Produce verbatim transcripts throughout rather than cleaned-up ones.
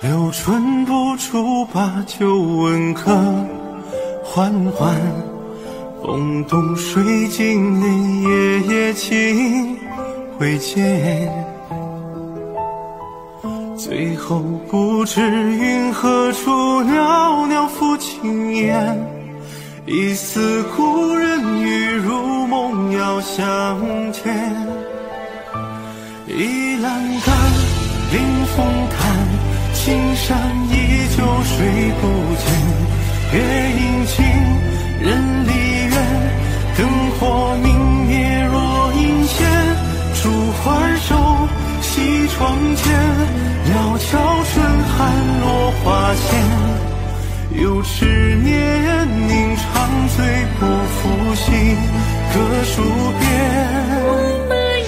留春不住，把酒问客，缓缓风动水晶里，夜夜情回见。最后不知云何处，袅袅抚青烟，一丝故人欲如梦遥相见。倚栏杆，临风叹，青山依旧水不见。月影近，人离远，灯火明灭若隐现。烛花手，西窗前，料峭春寒落花间。有痴念凝长醉不复醒，各书边。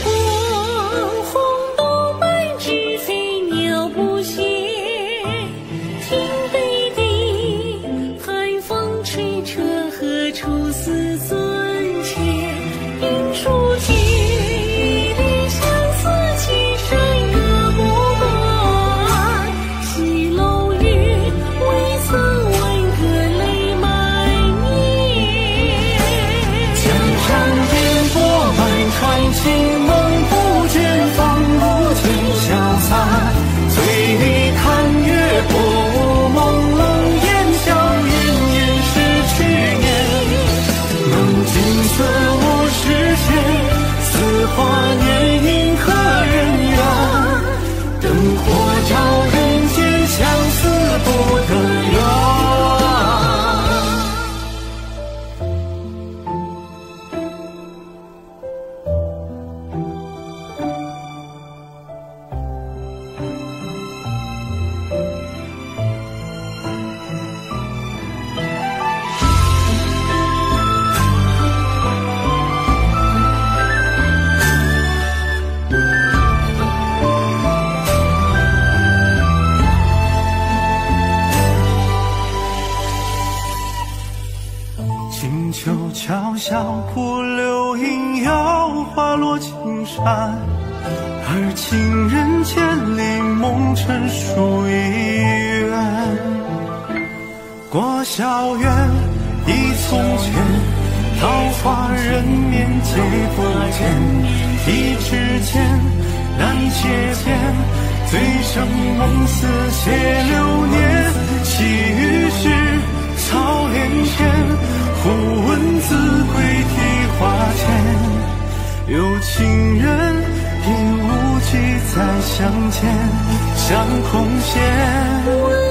桥下不留影，摇花落青山。而情人千里，梦成书一远。过校园忆从前，桃花人面皆不见。一指间难解间，醉生梦死写流年。细雨时草连天，忽闻字归啼花间。有情人因无计再相见，相空闲。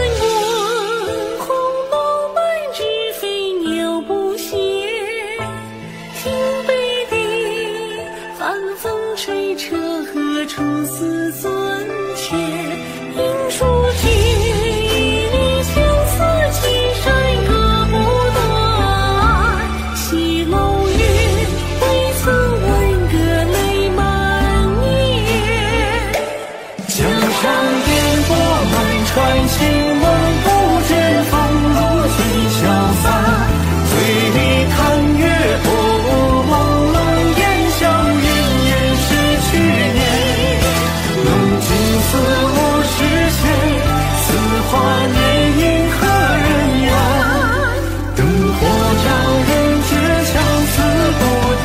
初思尊前，应书记一缕相思，青山隔不断。西楼月，未曾闻歌泪满面。 江上烟波漫传情梦，不见风露尽潇洒。醉里看月波朦胧，烟消云烟逝去年。似无实现，似华年迎何人怨？灯火照人间，相思不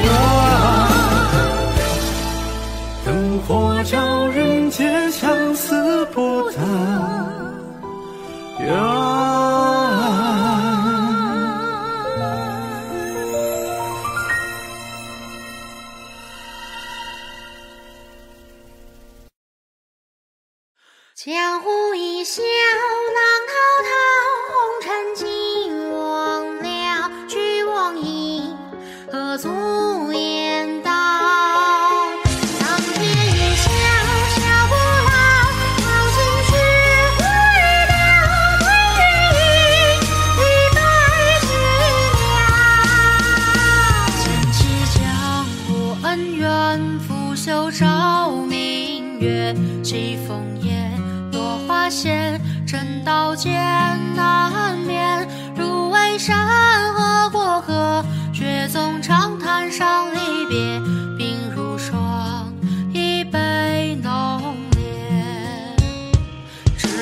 得远。灯火照人间，相思不得远。 江湖一笑，浪滔滔，红尘尽忘了，去往矣，何足言道。苍天一笑，笑不老，好情绪回了，归于一百之了。剑气江湖恩怨，拂袖照明月，西风夜。花谢，真刀剑难免。入围山河过河，雪纵长滩上离别。鬓如霜，一杯浓烈。只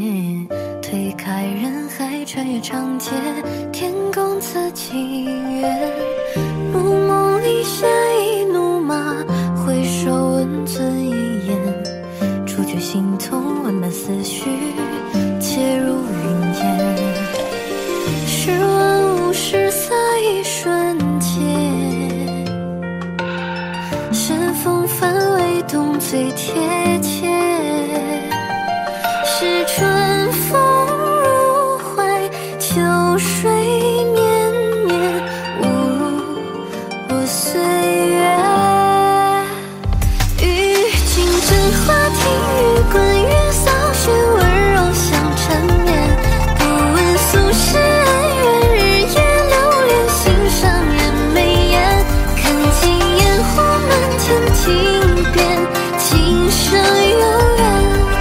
推开人海，穿越长街，天公赐情缘。如梦里写一怒马，回首温存一眼，除却心痛，万般思绪，皆如云烟。试问物是色一瞬间，是风帆微动最贴切。是春风入怀，秋水绵绵，误入我岁月。与君枕花听雨滚，月扫雪，温柔相缠绵。不问俗世恩怨，日夜流连，心上人眉眼。看尽烟火漫天听遍，今生有缘。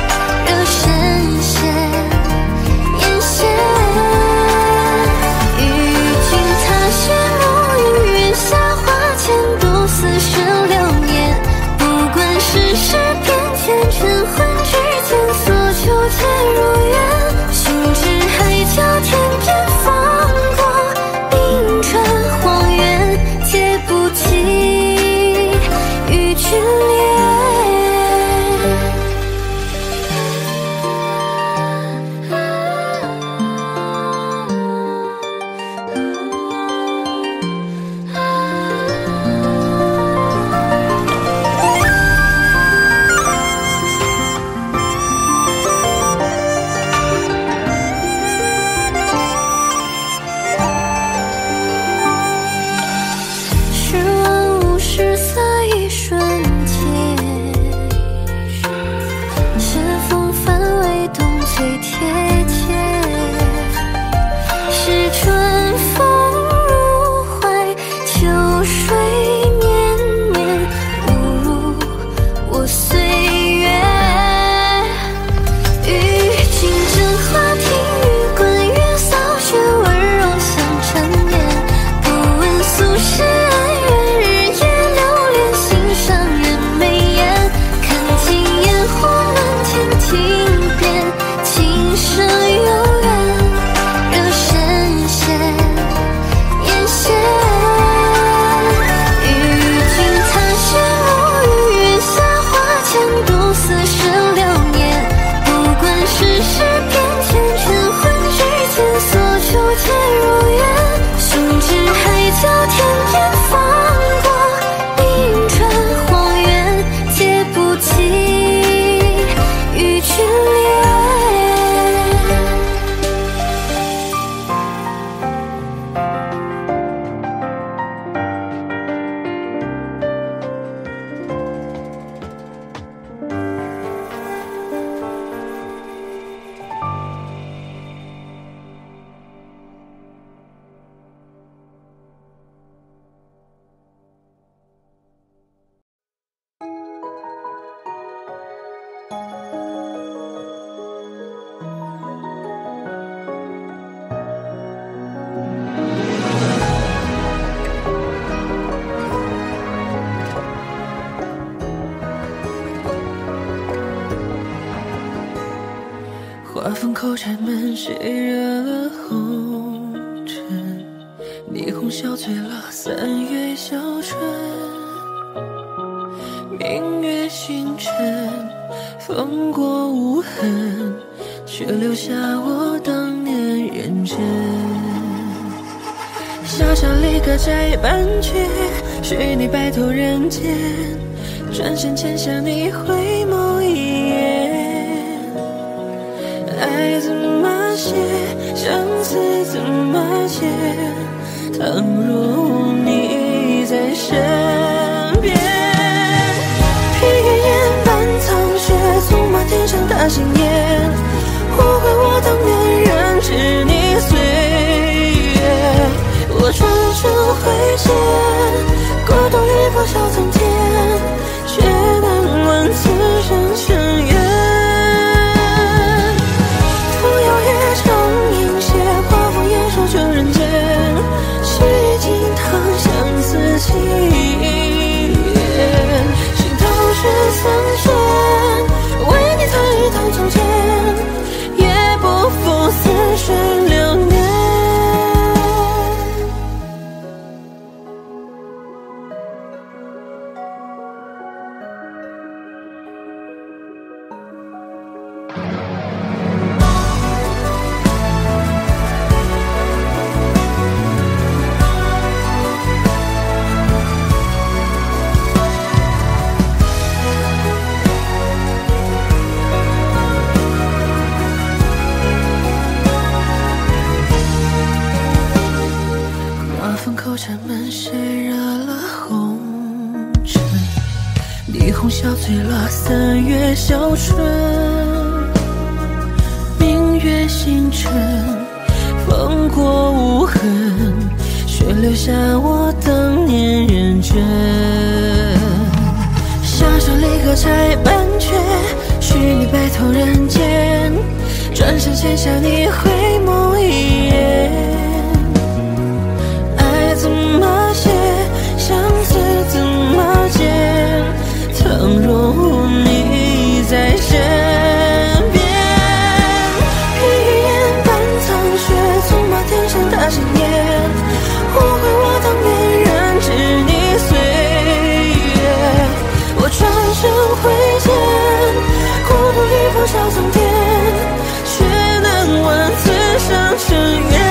花风口柴门，谁惹了红尘？霓虹笑醉了三月小春。明月星辰，风过无痕，却留下我当年认真。小小离歌摘半句，许你白头人间。转身间向你回眸一眼。爱怎么写，相思怎么解？倘若你在身边，披个烟半苍雪，纵马天上大心眼，护回我当年染指你岁月。我转身挥剑，过冬雨破晓苍天，却难问此生尘缘。旧人间，洗尽堂相思情缘，心头是三千，为你参与到从前，也霓虹笑醉了三月小春，明月星辰，风过无痕，却留下我当年认真。小小离歌拆半阙，许你白头人间，转身写下你回眸一眼。爱怎么写，相思怎么剪，倘若你在身边。一眼半苍雪，纵马天上大盛宴，无悔我当年染指你岁月。我转身挥剑，孤独一方笑苍天，却难挽此生尘缘。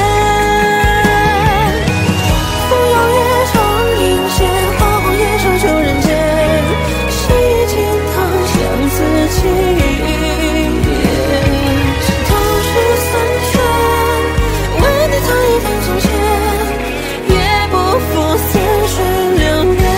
扶摇夜长影斜，花红叶瘦旧人间，谁惊堂相思情夜。头是三圈，问你曾一天从前，也不负似水流年。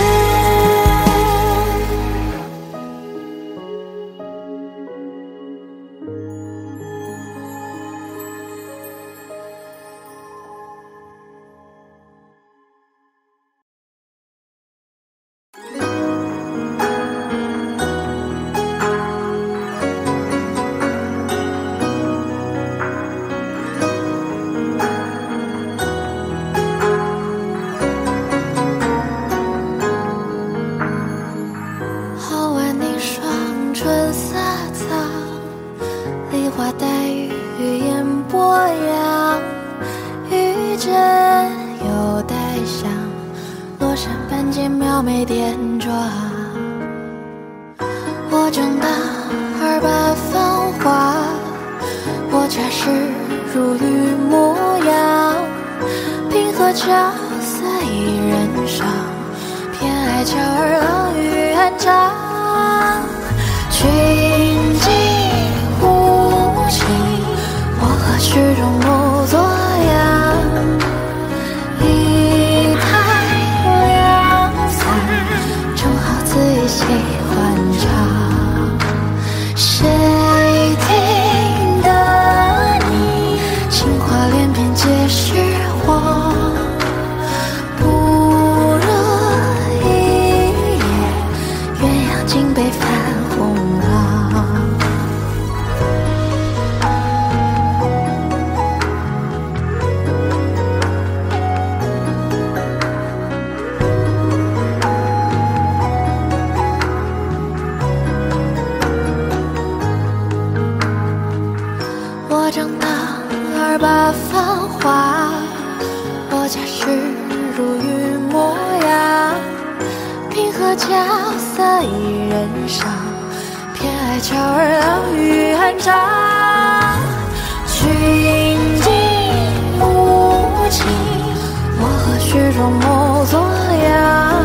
好晚凝霜，春色藏，梨花带雨，烟波扬。玉枕又带香，落山半截描眉点妆。我正当二八芳华，我恰是如玉模样。凭何角色一人上，偏爱巧儿郎与安常。君既无情，我何须容目作样？一拍两散，正好自意喜欢唱。谁听得你情话连篇皆是谎？不若一夜，鸳鸯尽被泛红浪。我正当二八芳华，我恰是如玉模样。凭何角色一人上，偏爱巧儿郎与安常。君既无情，我何须容目作样？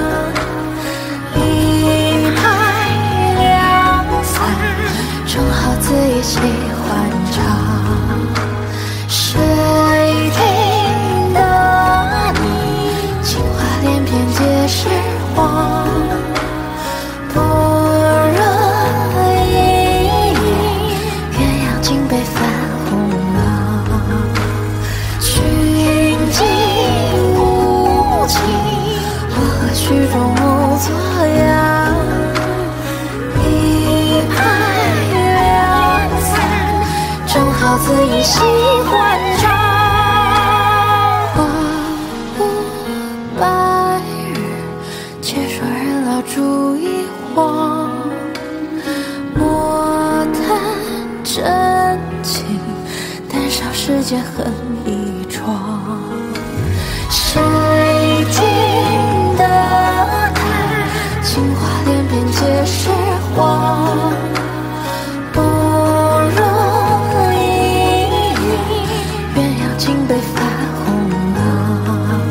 一拍两散，正好自意喜欢唱。谁听得你情话连篇皆是谎？不若一夜，鸳鸯尽被泛红浪。君既无情，我何须容目作样？一拍两散，正好自意喜欢唱。花无百日，且说人老烛一晃。莫谈真情，但少世间恨一桩。谁听得他情话连篇皆是谎？不若一夜，鸳鸯尽被泛红浪。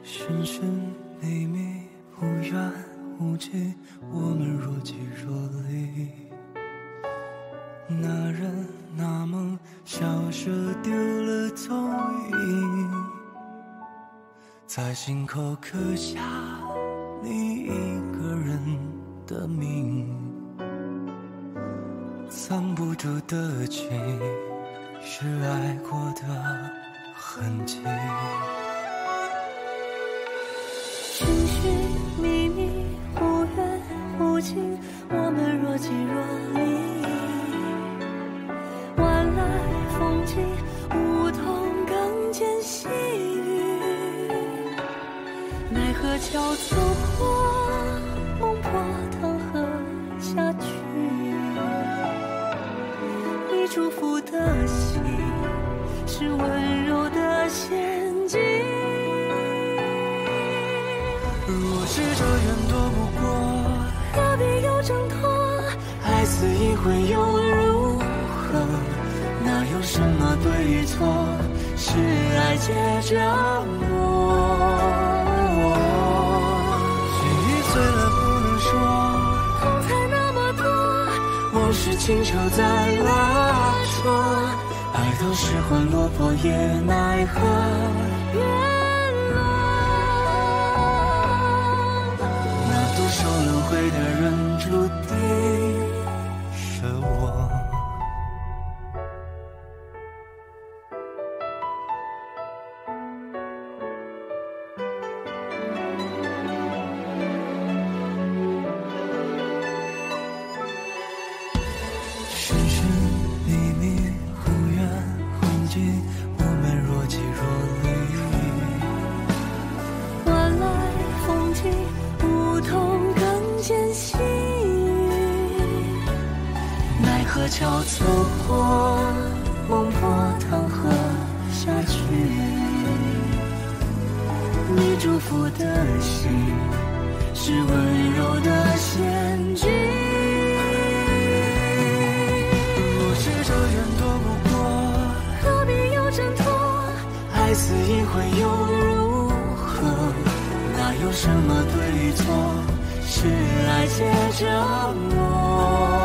寻寻觅觅，无缘无际，我们若即若离。那人那梦，消失丢了踪影，在心口刻下你一个人的名。藏不住的情，是爱过的痕迹。 寻寻觅觅，忽远忽近，我们若即若离。晚来风景，梧桐更见细雨。奈何桥走过，梦破汤河下去。你祝福的心，是温柔的陷阱。 若是这缘躲不过， 何必又挣脱？ 爱似一回又如何？哪有什么对与错？是爱接着我。记忆醉了不能说， 痛才那么多， 往事情愁在拉扯，爱到失魂落魄也奈何。 缘落。 那独守轮回的人，注定是我。寻寻觅觅，忽远忽近，我们若即若离。 晚来风景，梧桐更见细雨。 奈何桥走过，梦破汤河下去。 你祝福的心，是温柔的陷阱。 若是这缘躲不过， 何必又挣脱？ 爱似一回又如何？哪有什么对与错？是爱接着我。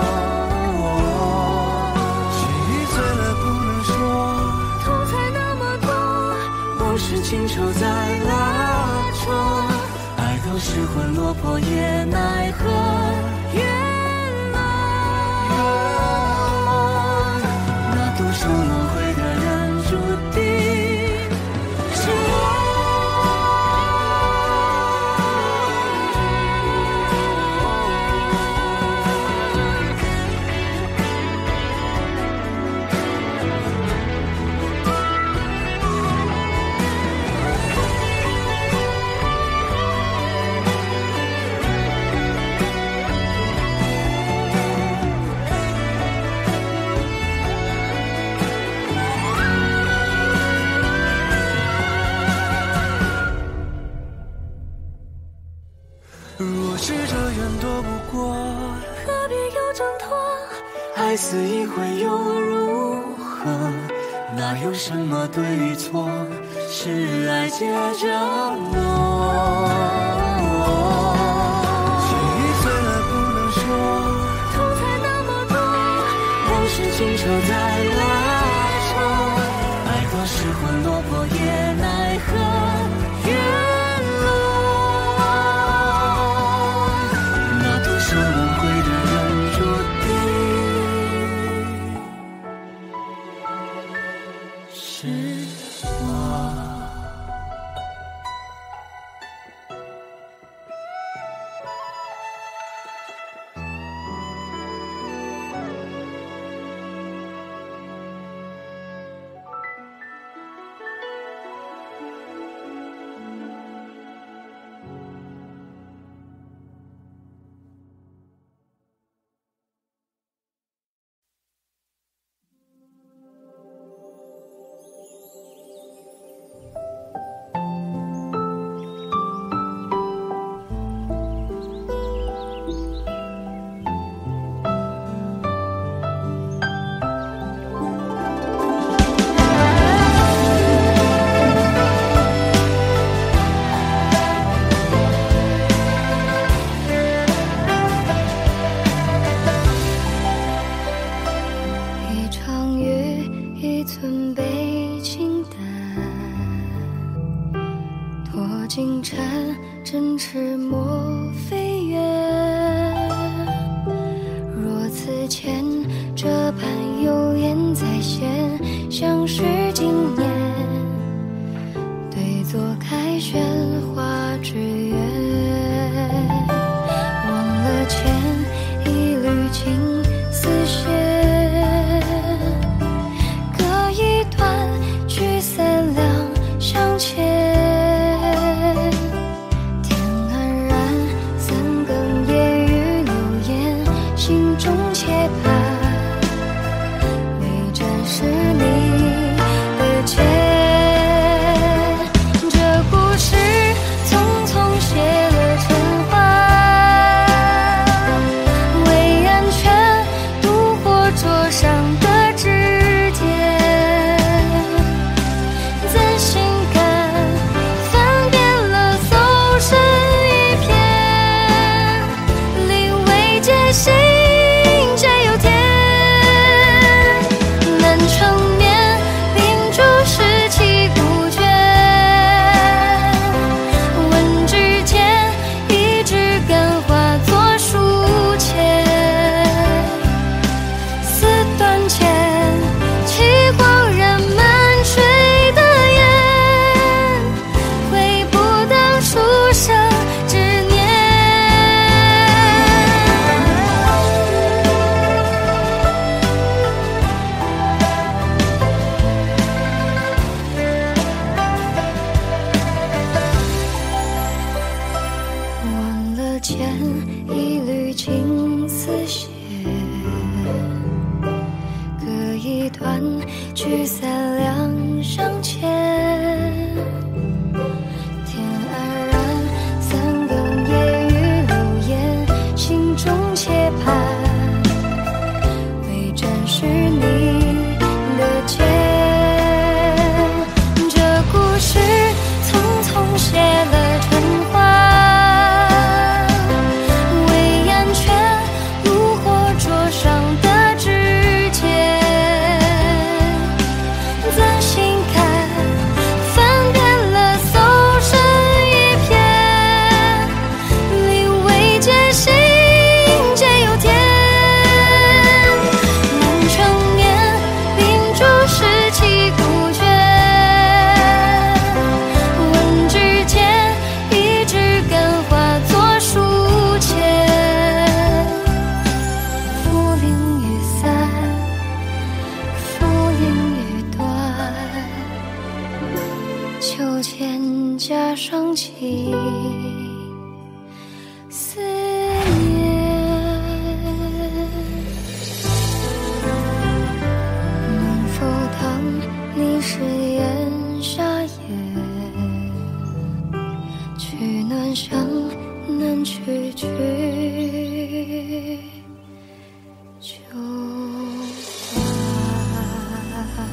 记忆醉了不能说， 痛才那么多， 往事情愁在拉扯，爱到失魂落魄也奈何。 缘落。 那独守轮回的人，注定是我。若是这缘躲不过， 何必又挣脱？ 爱似一回又如何？哪有什么对与错？是爱接着我。记忆醉了不能说， 痛才那么多， 往事情愁在拉扯，爱到失魂落魄也奈何。缘落，那独守轮回的人，注定是我。 星辰振翅莫飞远。若此前这般有言在先，相识今年，对坐开轩花之约。忘了前一缕情丝线，隔一段聚散两相牵。聚散两相牵，天黯然，三更夜雨流言，心中且盼，为展示你的肩。这故事匆匆写了春花，为安全炉火灼伤的指尖。仔细看，翻遍了搜身一片，里未见心皆有天。难成眠，秉烛拾起孤绝，问之间，一枝干化作书签。浮零雨散，浮零雨断，秋千架上起思念。能否当你是炎夏夜，取暖香难去去秋花。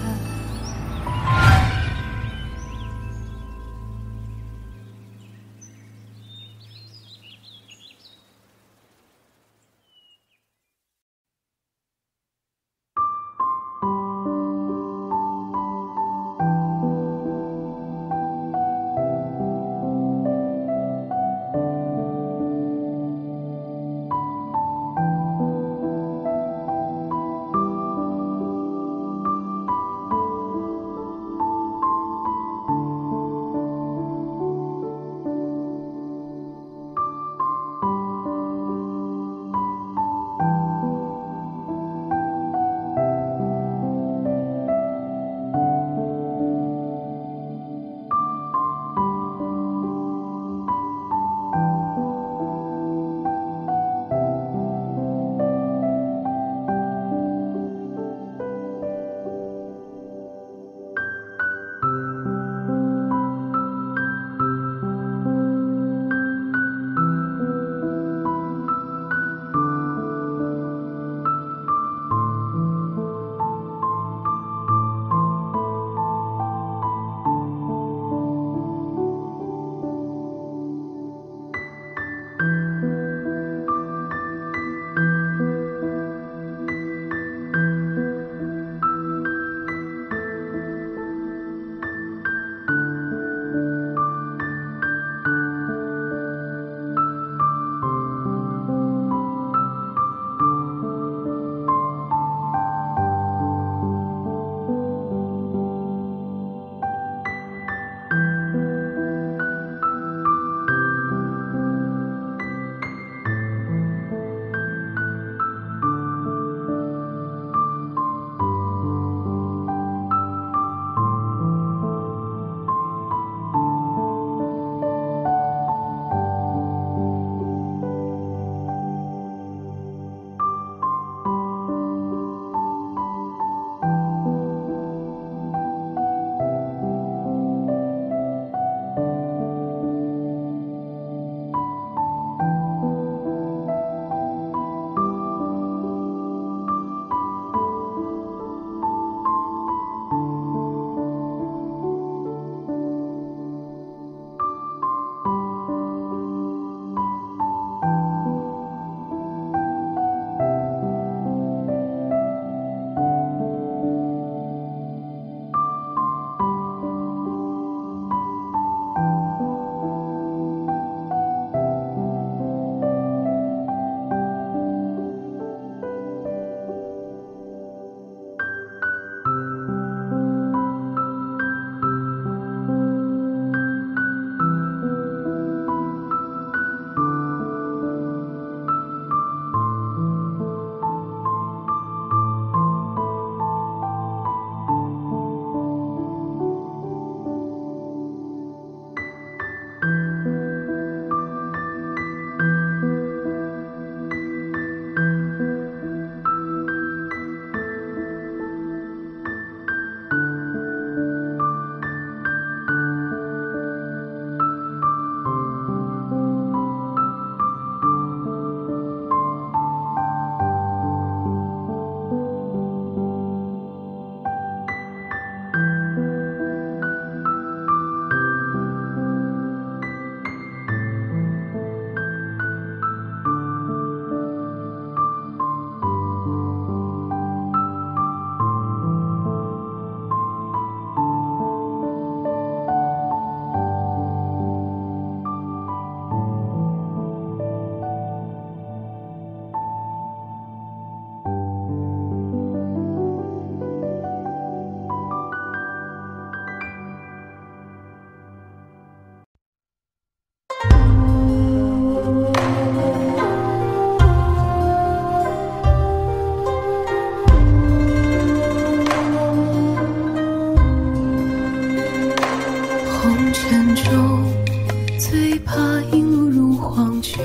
怕引路入黄泉。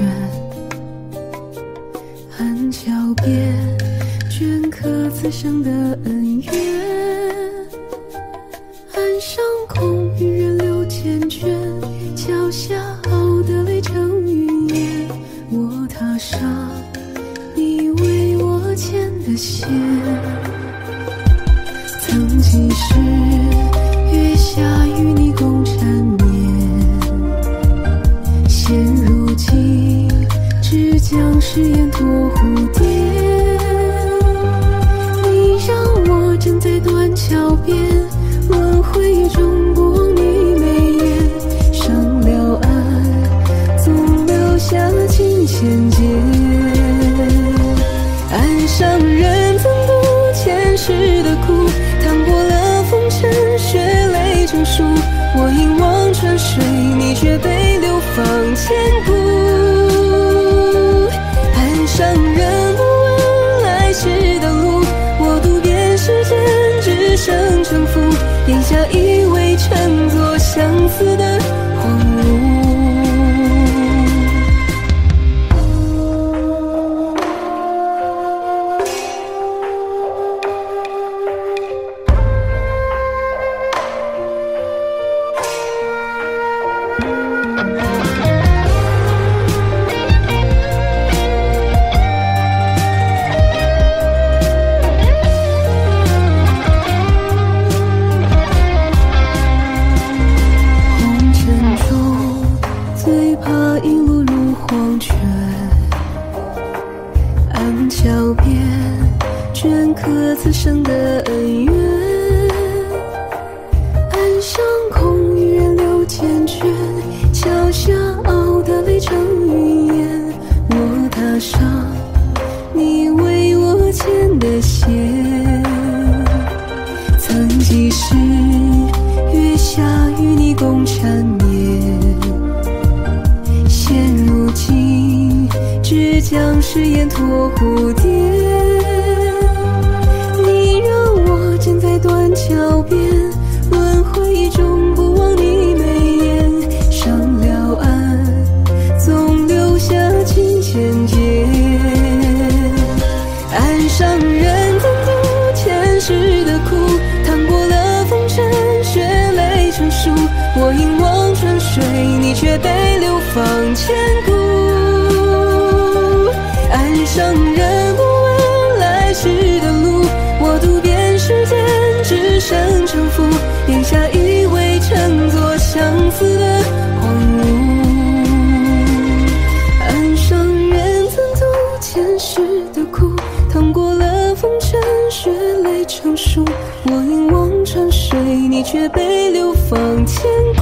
岸桥边镌刻此生的恩怨，岸上空余人流缱绻，桥下熬的泪成云烟。我踏上你为我牵的线，曾几时月下与你共缠绵，现如今只将誓言托蝴蝶。你让我站在断桥边，轮回中不忘你眉眼。上了岸，总留下情千结。岸上人曾渡前世的苦，趟过了风尘，血泪成书。我迎望穿水，你却被流放千古。岸上人不问来时的路，我渡遍世间，只剩城府。檐下依偎乘坐相思的荒芜。此生的恩怨，岸上空余人流缱绻，桥下熬的泪成云烟。我踏上你为我牵的线，曾几时月下与你共缠绵，现如今只将誓言托蝴蝶。站在断桥边，轮回中不忘你眉眼。上了岸，总留下情千结。岸上人曾渡前世的苦，趟过了风尘，血泪成书。我迎望穿水，你却被流放千古。岸上人不问来时的路，我渡遍世间，只剩城府。檐下依偎乘坐相思的荒芜。岸上人曾渡前世的苦，趟过了风尘，血泪成书。我迎望穿水，你却被流放千古。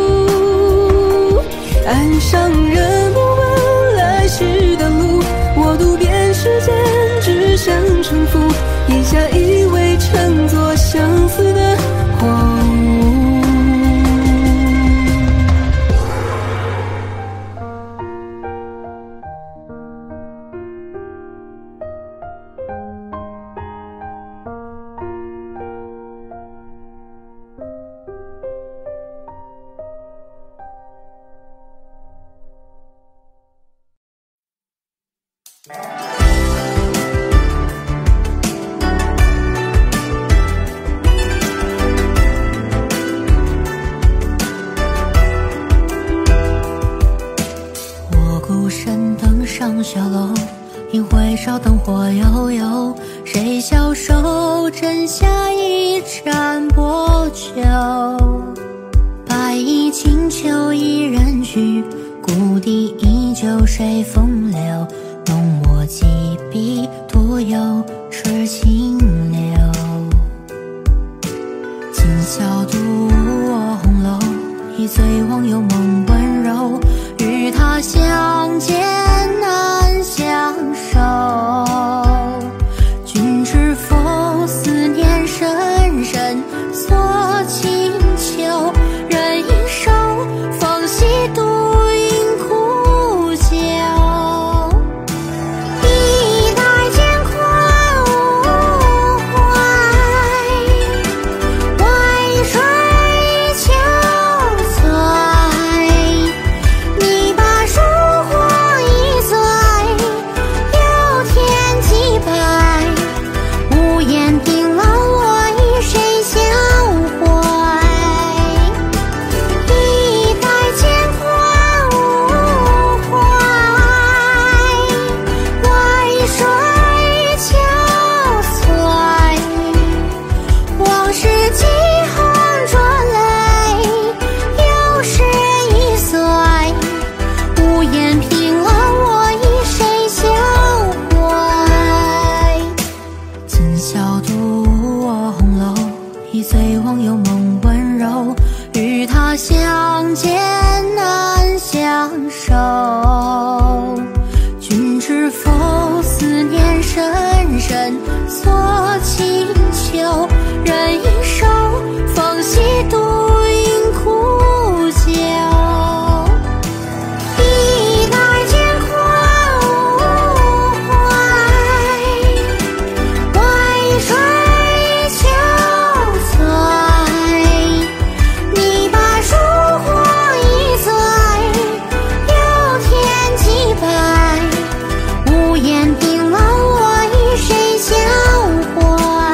岸上人不问来时的路，我渡遍世间，只剩城府。檐下依偎乘坐相思的荒芜。 小楼，一回烧灯火悠悠，谁消瘦？枕下一盏薄酒。白衣轻裘一人去，故地依旧水风流。浓墨几笔多有痴情流。今宵独卧红楼，一醉忘忧梦温柔。与他相见难相守，君知否？思念深深锁清秋。人一生芳惜独饮苦酒，一代乾坤无怀，渭水秋翠。 相守。君知否？思念深深锁清秋，人一首风息独饮苦酒。一代间狂无怀，渭水秋翠。你把烛火一醉，有天几百，无言凭栏我与谁相会。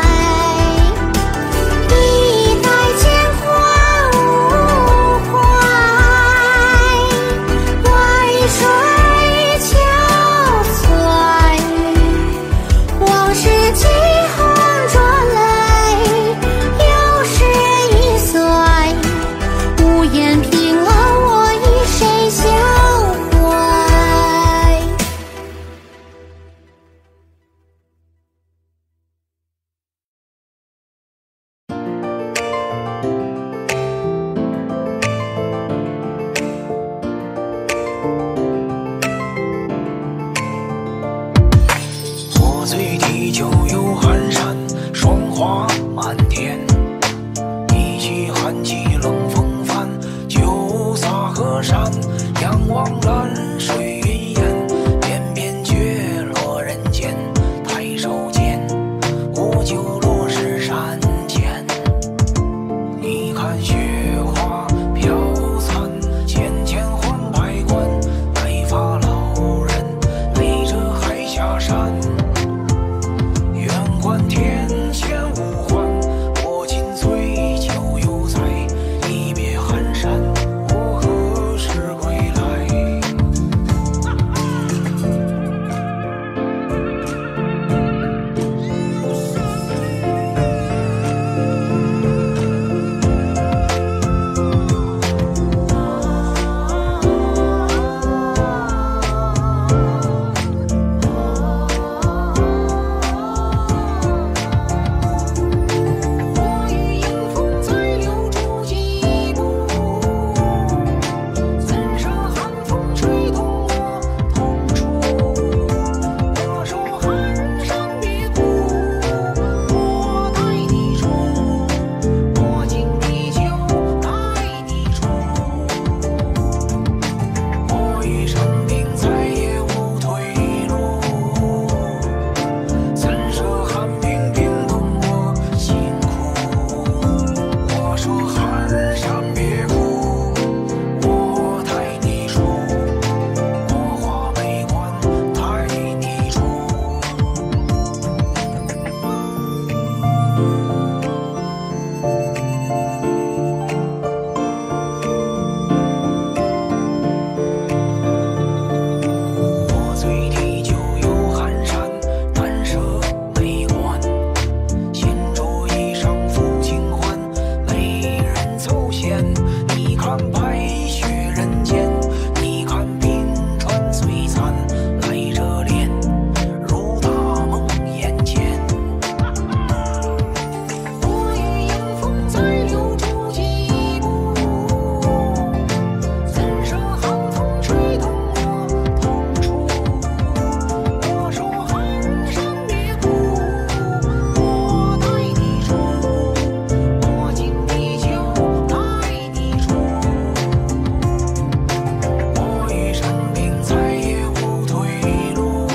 一代间狂无怀，渭水秋翠。往事几行转泪，又是一岁。无言凭栏我与谁相会。 我醉地久有寒山，霜花满天。一骑寒气冷风帆，酒洒河山。仰望蓝水云烟，翩翩却落人间。抬手间，古酒落石山前。你看雪花飘残，浅浅换白冠。白发老人背着海下山。远观天堑无患，我今醉酒犹在。一别寒山，我何时归来？我与迎风在留住几步，怎舍寒风吹动我痛处？我说寒山别哭，我待你出。我敬你酒，待你出。我欲生病，再也无退路。怎舍寒冰冰冻我辛苦？我说寒山别哭，我待你出。我画眉关，待你出。我醉地久有寒山，单舍眉关。闲着衣裳抚清欢，美人凑闲。你看白雪人间，你看冰川璀璨。来热恋，如大梦眼前。我与迎风在留住几步，怎舍寒风吹动我痛处？我说寒山别哭，我待你出。我敬你酒，待你出。我欲生病，再也无退路。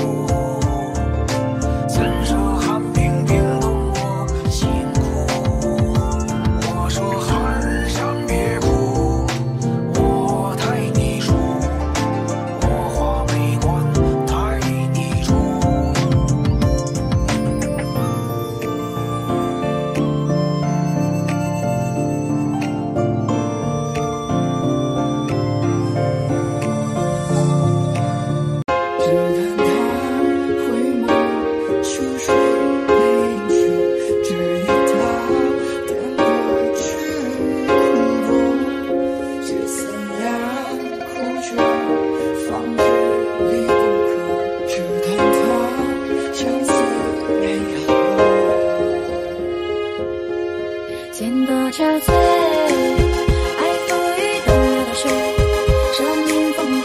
怎舍寒冰冰冻我辛苦？我说寒山别哭，我待你出。我画眉关，待你出。 只叹他回眸，疏疏泪水，只因他点过去苦果。写三两苦酒，放置离不可。只叹他相思美好。 见多憔悴，爱浮于东流的水，山明风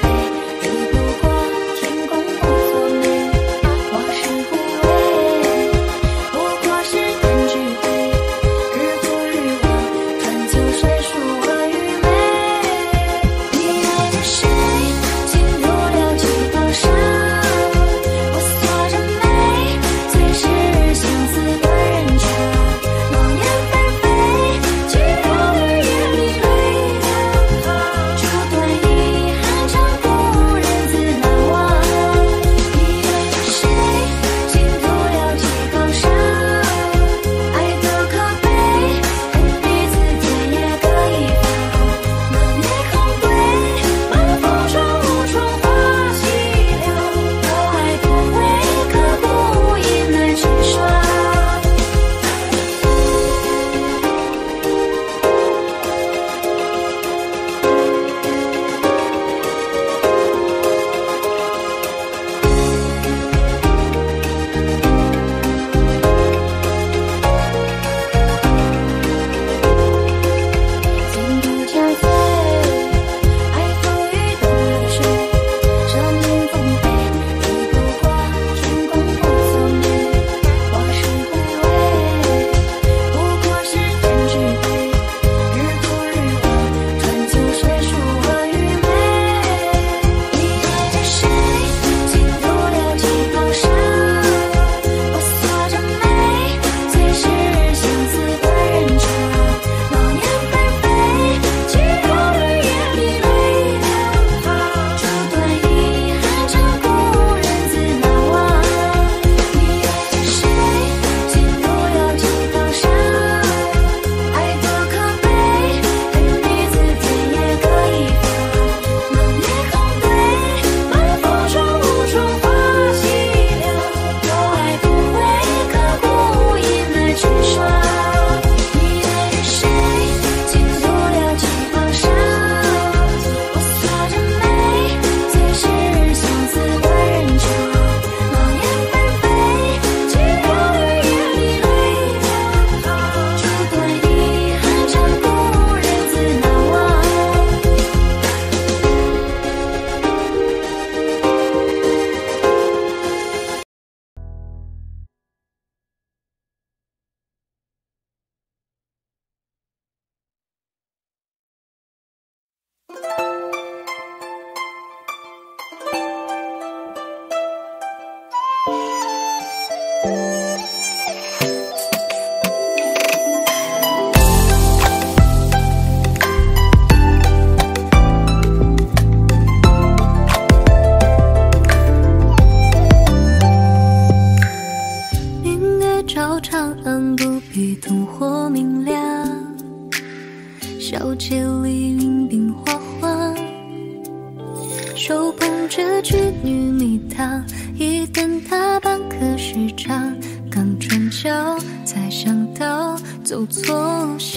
手捧着织女蜜糖，一等他半刻时长，刚转角才想到走错巷。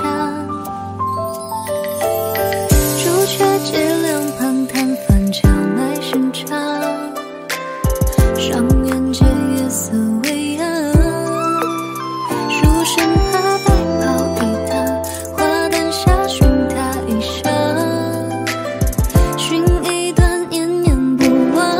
朱雀街两旁摊贩荞麦生长，上元节月色微扬，书生怕白袍一趟，花灯下寻他衣裳，寻一段念念不忘。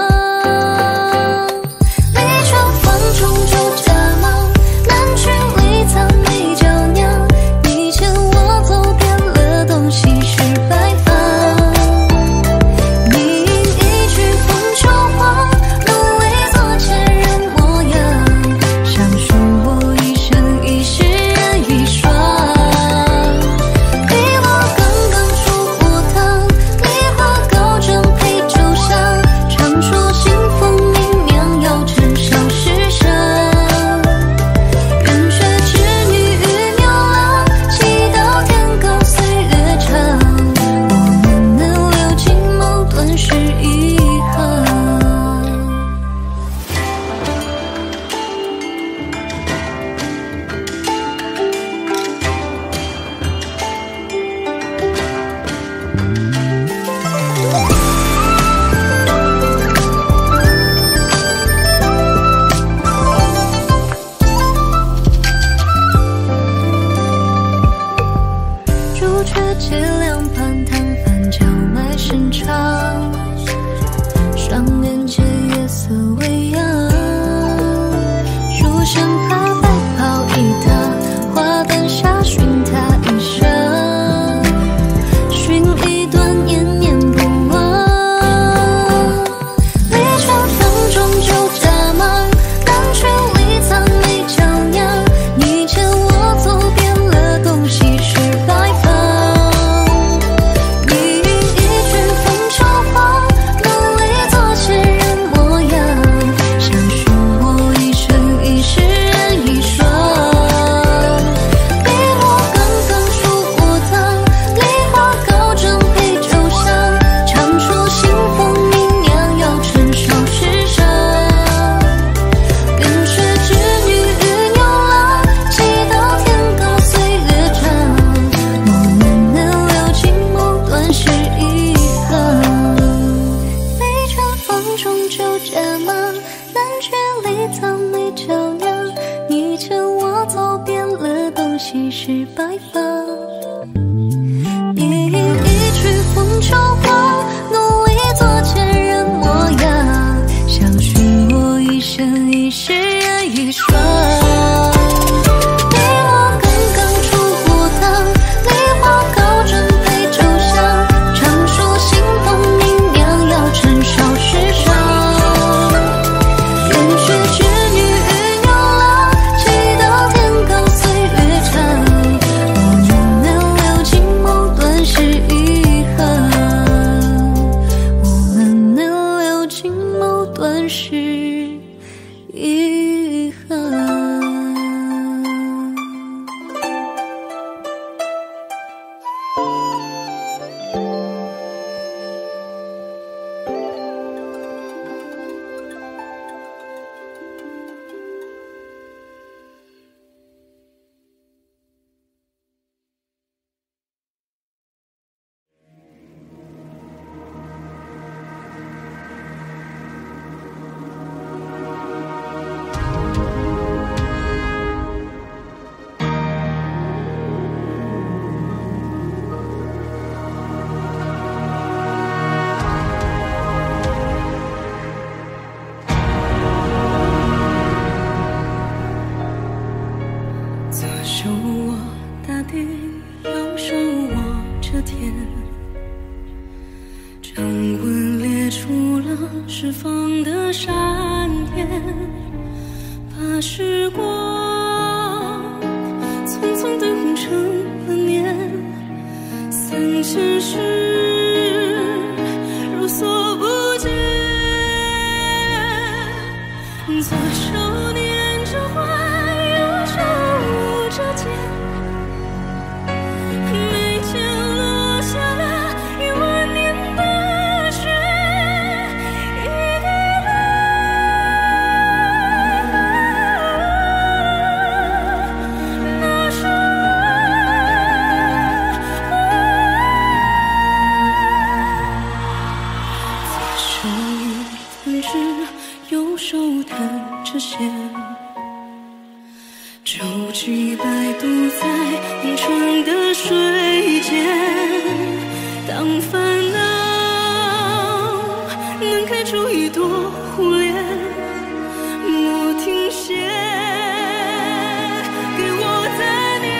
离船放中就家忙，南去里藏美娇娘，你牵我走遍了东西十百方。你吟一曲风秋黄，努力做前人模样，想说我一生一世人一双。碧落刚刚出火塘，梨花高枕配酒香，常说新凤鸣娘要趁少时上。圆缺织女与牛郎，祈祷天高岁月长，我们能留尽眸短是遗憾。朱雀街两旁摊贩荞麦生长，上元节月色微扬，书生怕白袍一趟，花灯下寻他衣裳，寻一段念念不忘。离船放中就家忙，南去里藏美娇娘，你牵我走遍了东西十百方。你吟一曲风秋黄，努力做前人模样，想说我一生一世人一双。碧落刚刚出火塘，梨花高枕配酒香，常说新凤鸣娘要趁少时上。圆缺织女与牛郎，祈祷天高岁月长，我们能留尽眸短是遗憾。离船放中就家忙，南去里藏美娇娘，你牵我走遍了东西十百方。你吟一曲风秋黄，努力做前人模样，想寻我一生一世人一双。碧落刚刚出火塘，梨花高枕配酒香，常说新凤鸣娘要趁少时上。圆缺织女与牛郎，祈祷天高岁月长，我们能留尽眸短是遗憾，我们能留尽眸短是遗憾。 左手握大地，右手握着天，掌纹列出了释放的闪电，把时光匆匆地红成了年，三千世如所不见。左手捻着花，右手握着剑，眉间落下了一万年的雪。 手弹指，右手弹着弦，舟楫摆渡在红船的水间。当烦恼能开出一朵湖莲，莫停歇，给我再念。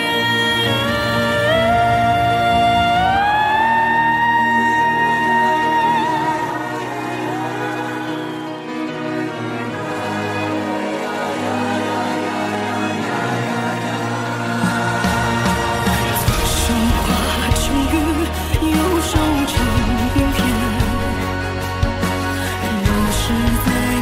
左手画成鱼，右手撑冰片，若是在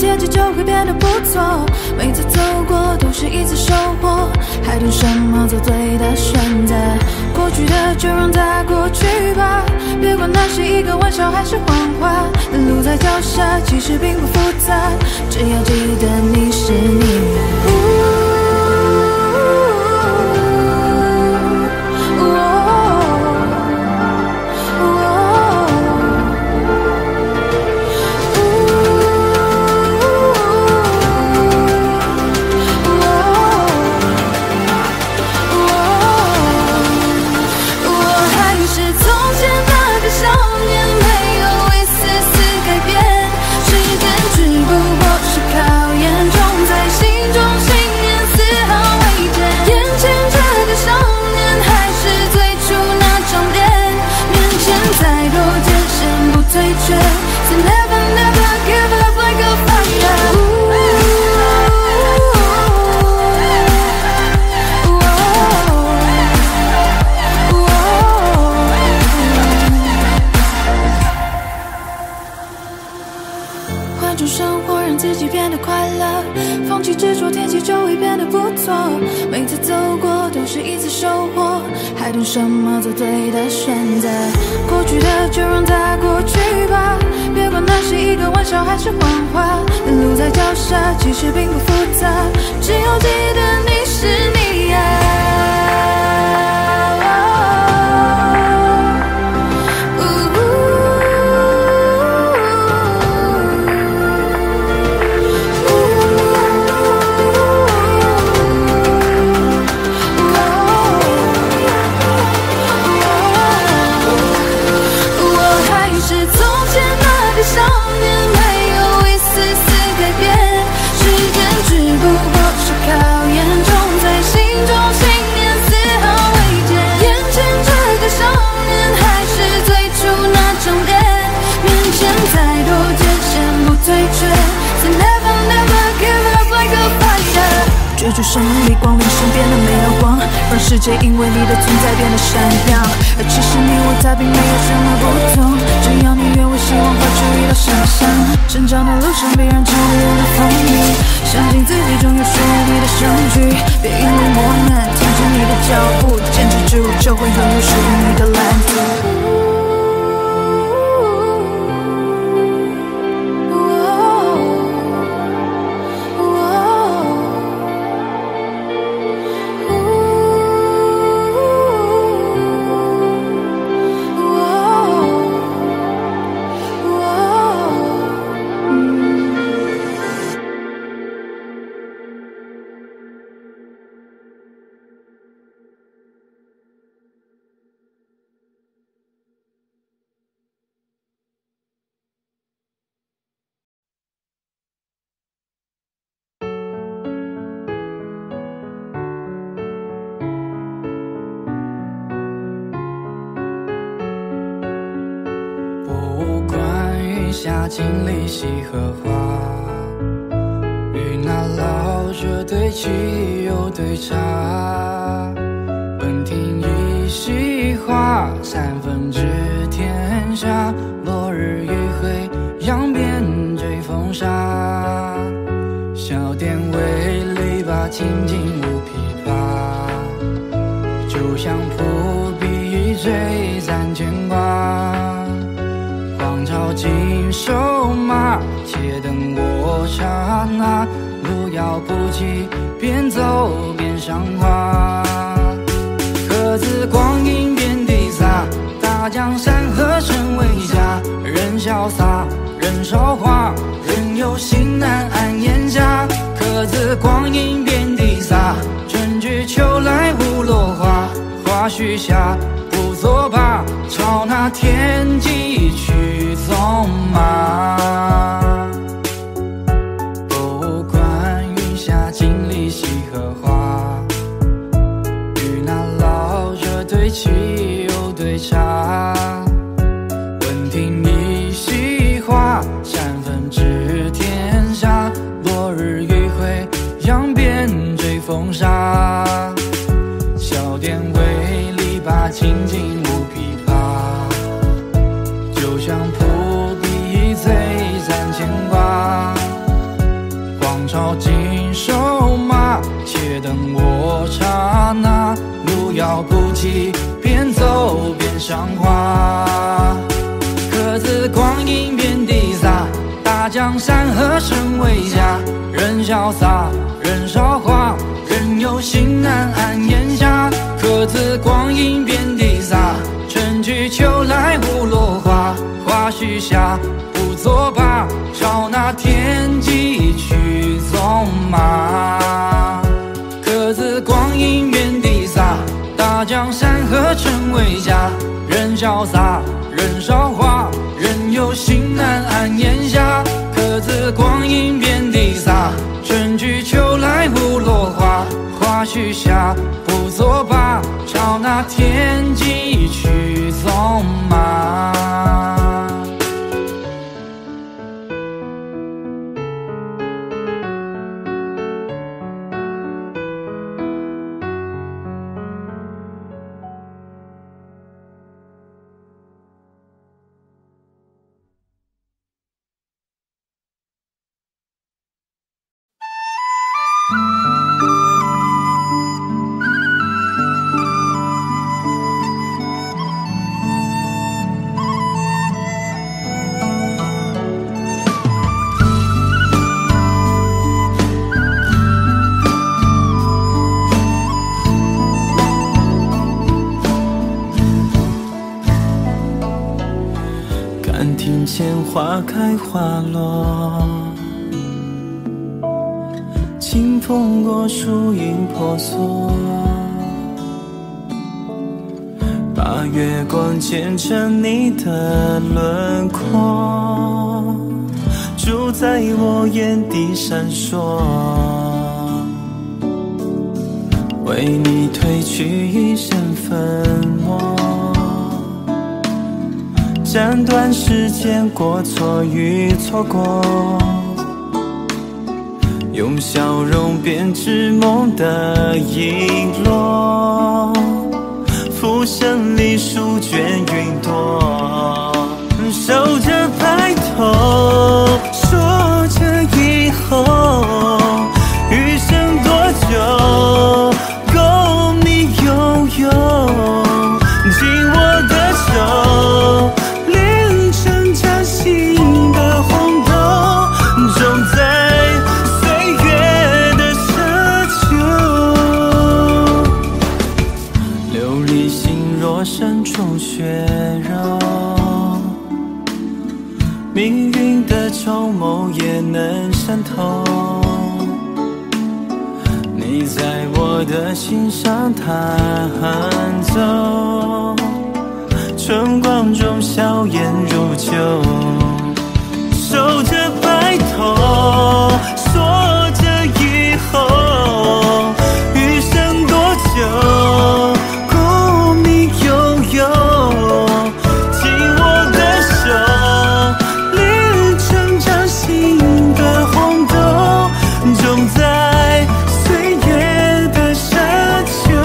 天气就会变得不错。每次走过都是一次收获，还等什么做对的选择？过去的就让它过去吧，别管那是一个玩笑还是谎话。路在脚下，其实并不复杂，只要记得你是你。每次走过都是一次收获，还等什么做对的选择？过去的就让它过去吧，别管那是一个玩笑还是谎话。路在脚下，其实并不复杂，只要记得你是你呀。追逐生命里光临身边的每道光，让世界因为你的存在变得闪亮。而其实你我他并没有什么不同，只要你愿为希望画出一道想象。成长的路上必然经历了风雨，相信自己终有属于你的相聚。别因为磨难停止你的脚步，坚持住就会拥有属于你的蓝图。 下经历西荷花，与那老者对棋又对茶。闻听一席话，三分知天下。落日余晖，扬鞭追风沙。小店为篱笆，清静无琵琶。就像扑鼻追赞牵挂。黄巢锦收马，且等我刹那。路遥不及，边走边赏花。客自光阴遍地撒，大江山河成为家。人潇洒，人韶华，人有心难安檐下。客自光阴遍地撒，春去秋来无落花。花须下，不作罢，朝那天际去纵马。博物馆云下，经历西荷花。与那老者对棋又对茶。闻听一席话，三分知天下。落日余晖，扬鞭追风沙。小店为篱笆，清静无琵琶。就像扑鼻醉赞牵挂。 起，边走边赏花。各自光阴遍地撒，大江山河身为家。人潇洒，人韶华，人有心难安檐下。各自光阴遍地撒，春去秋来无落花。花须下，不作罢，朝那天际去纵马。各自光阴遍地撒，大江山河成为家。人潇洒，人韶华，人有心难安檐下。各自光阴遍地撒，春去秋来无落花。花须下，不作罢，朝那天际去纵马。 看庭前花开花落，清风过，树影婆娑，把月光剪成你的轮廓，住在我眼底闪烁，为你褪去一身粉墨，斩断时间过错与错过，用笑容编织梦的影落，浮生里书卷云朵，守着白头，说着以后，余生多久够你拥有，紧握的手，炼成掌心的红豆，种在岁月的奢求，琉璃心若山中血肉，命运的筹谋也能参透，你在我的心上弹奏，春光中笑颜如旧，守着白头，说着以后，余生多久够你拥有，紧握的手，炼成掌心的红豆，种在岁月的奢求。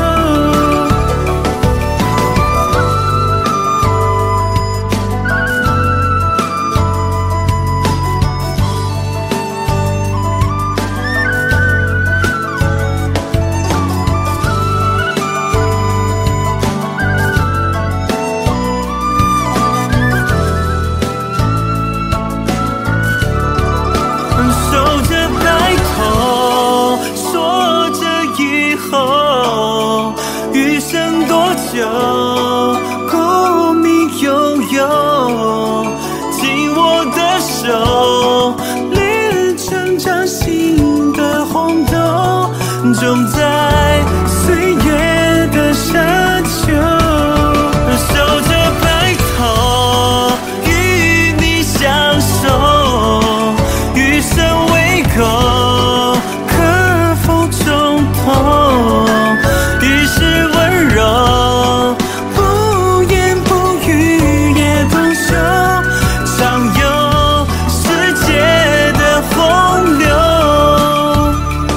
守着白头，说着以后，余生多久够你拥有，紧握的手，炼成掌心的红豆，种在岁月的山丘，守着白头，与你相守，余生未够，可否重头？一世温柔，不言不语也不休，畅游世界的洪流，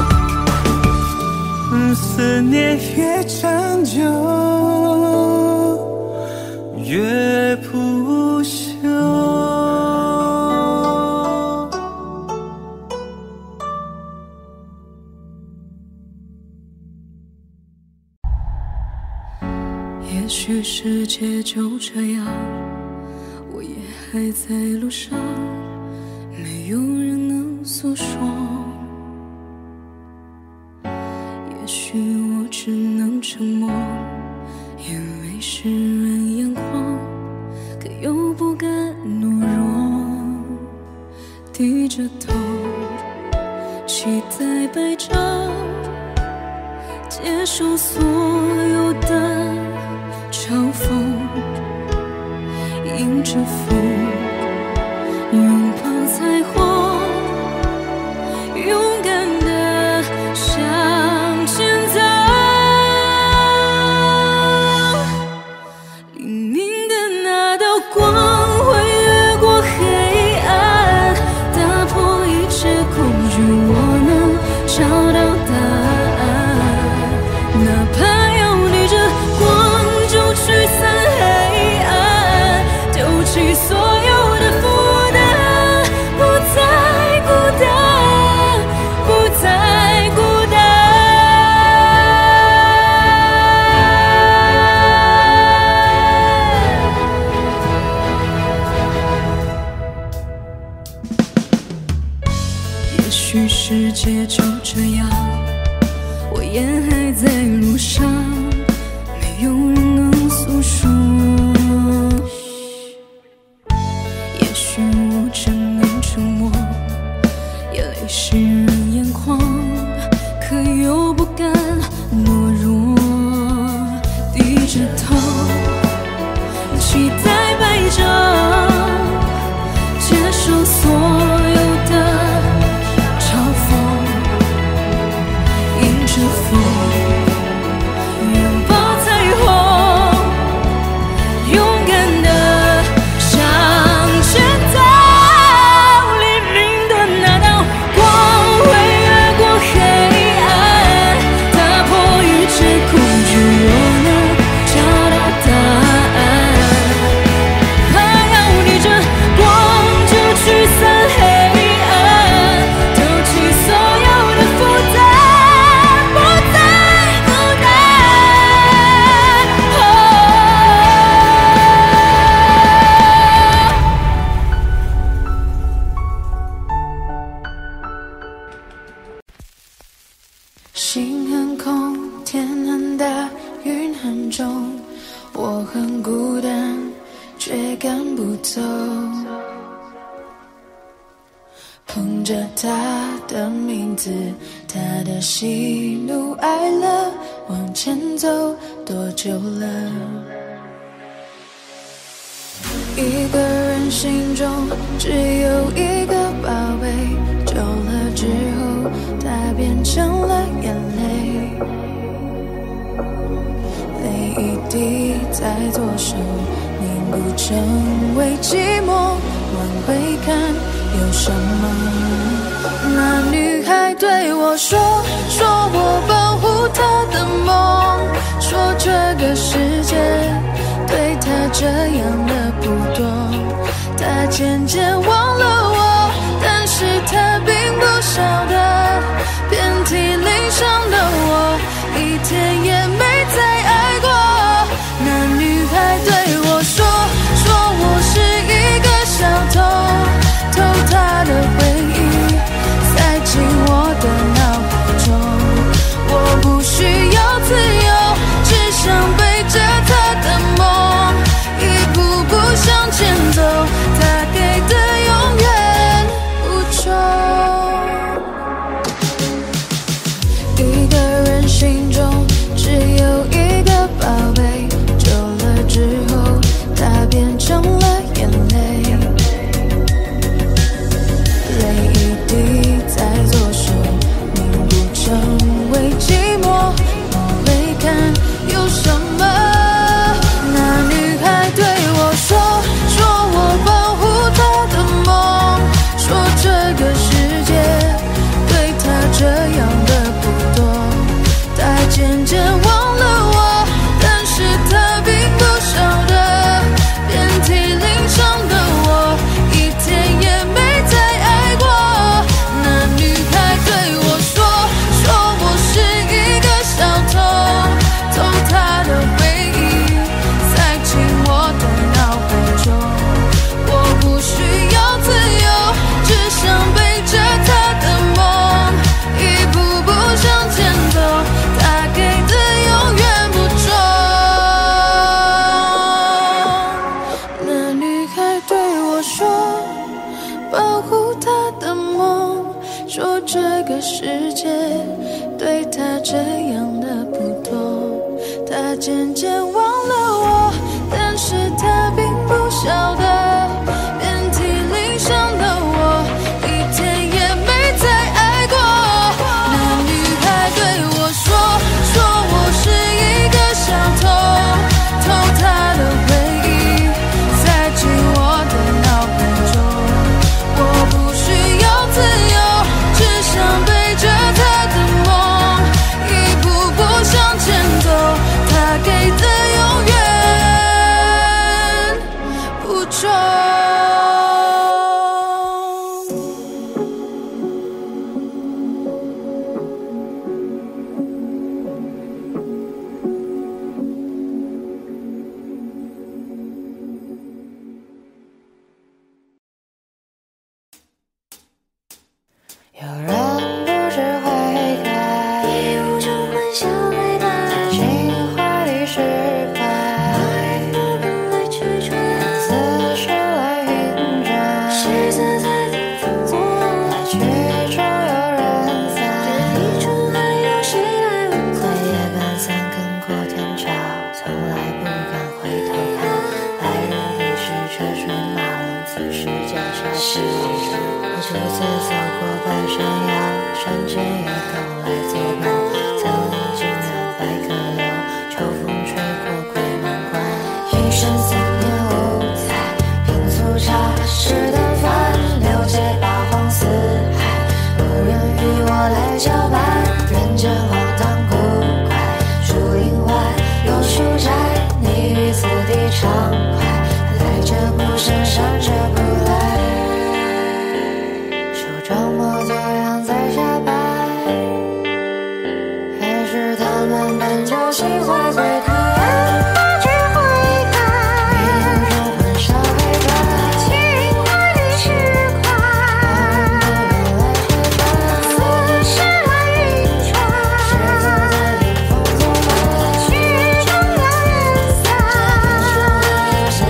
思念越长久，越不休。 许世界就这样，我也还在路上，没有人能诉说。也许我只能沉默，眼泪湿润眼眶，可又不敢懦弱，低着头，期待白昼，接受所有的嘲讽，迎着风，拥抱彩虹，勇敢地向前走。黎明的那道光会越过黑暗，打破一切恐惧，我能找到答案。哪怕要逆着光就驱散黑暗，丢弃所有的负担，不再孤单，不再孤单。也许世界就这样，我也还在路上，没有人能诉说。也许我只能沉默，眼泪湿润眼眶，可又不敢懦弱，低着头，期待白昼，接受所有的嘲讽，迎着风，拥抱彩虹，勇敢地向前走。黎明的那道光会越过黑暗，打破一切恐惧，我能找到答案。怕要逆着光就驱散黑暗，丢弃所有的负担，不再孤单。 心很空，天很大，云很重，我很孤单，却赶不走。捧着他的名字，他的喜怒哀乐，往前走多久了？一个人心中只有一个宝贝，久了之后，它变成了眼泪，泪一滴在左手凝固成为寂寞，往回看有什么？那女孩对我说，说我保护她的梦，说这个世界对她这样的不多，她渐渐忘了我，但是她并不晓得，遍体鳞伤的我，一天也没再爱过。那女孩对我说，说我是一个小偷，偷她的回忆，塞进我的脑海中。我不需要自由，只想背着她的梦，一步步向前走，她给的勇世界对他这样的不懂，他渐渐忘了我，但是他并不晓得，遍体鳞伤的我一天也没再爱过。那女孩对我说，说我是一个小偷，偷她的回忆，塞进我的脑海中。我不需要自由，只想背着她的梦，一步步向前走，她给的永远不重。 有人不知悔改，一无中欢笑泪满，情怀里释怀，爱不跟来去转，似是来运转，谁自在顶风作案，来去中有人散，这一春还有谁来问在夜半三更过天桥，从来不敢回头看，来日已是车水马龙，此时脚下是我独自走过半山腰，山间野狗来作伴，层林尽染白鸽流，秋风吹过鬼门关，一生思念五彩，品粗茶，试淡饭，六界八荒四海，无人与我来交伴，人间荒唐古怪，树林外有书斋，你于此地畅快，来者不善，善者不来，装模作样在下拜，还是他们本就心怀鬼胎，不知悔改，迷雾中欢笑悲转，情怀里释怀，不跟来去转，似是来运转，谁自在顶风作伴，来去中有人散，这天说的有谁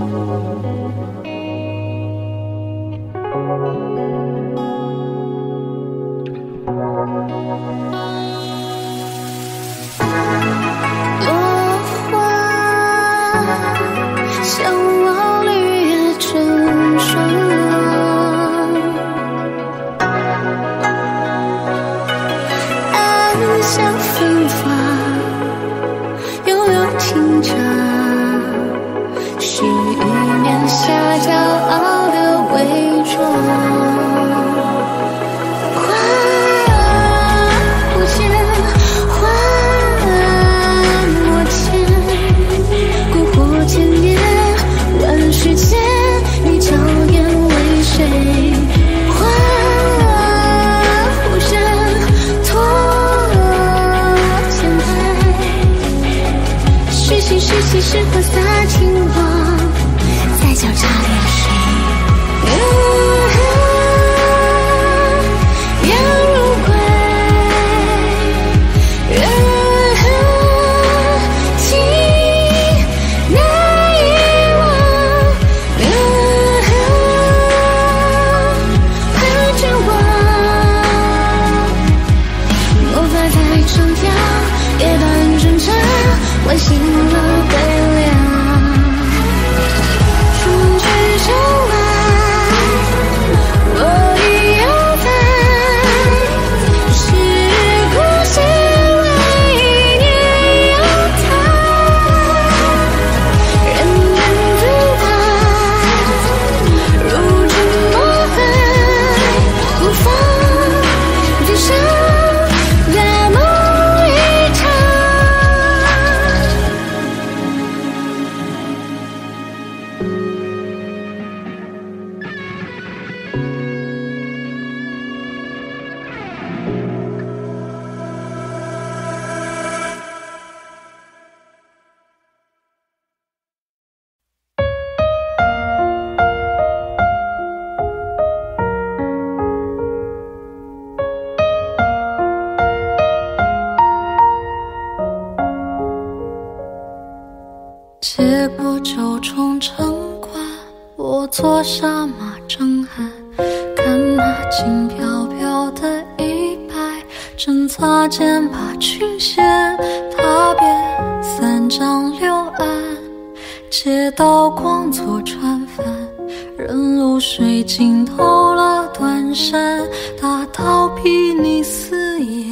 结果九重城关，我坐下马正酣，看那轻飘飘的衣摆，正擦肩把裙掀，踏遍三江六岸，街道光作船帆，任露水浸透了断山，大道睥睨四野。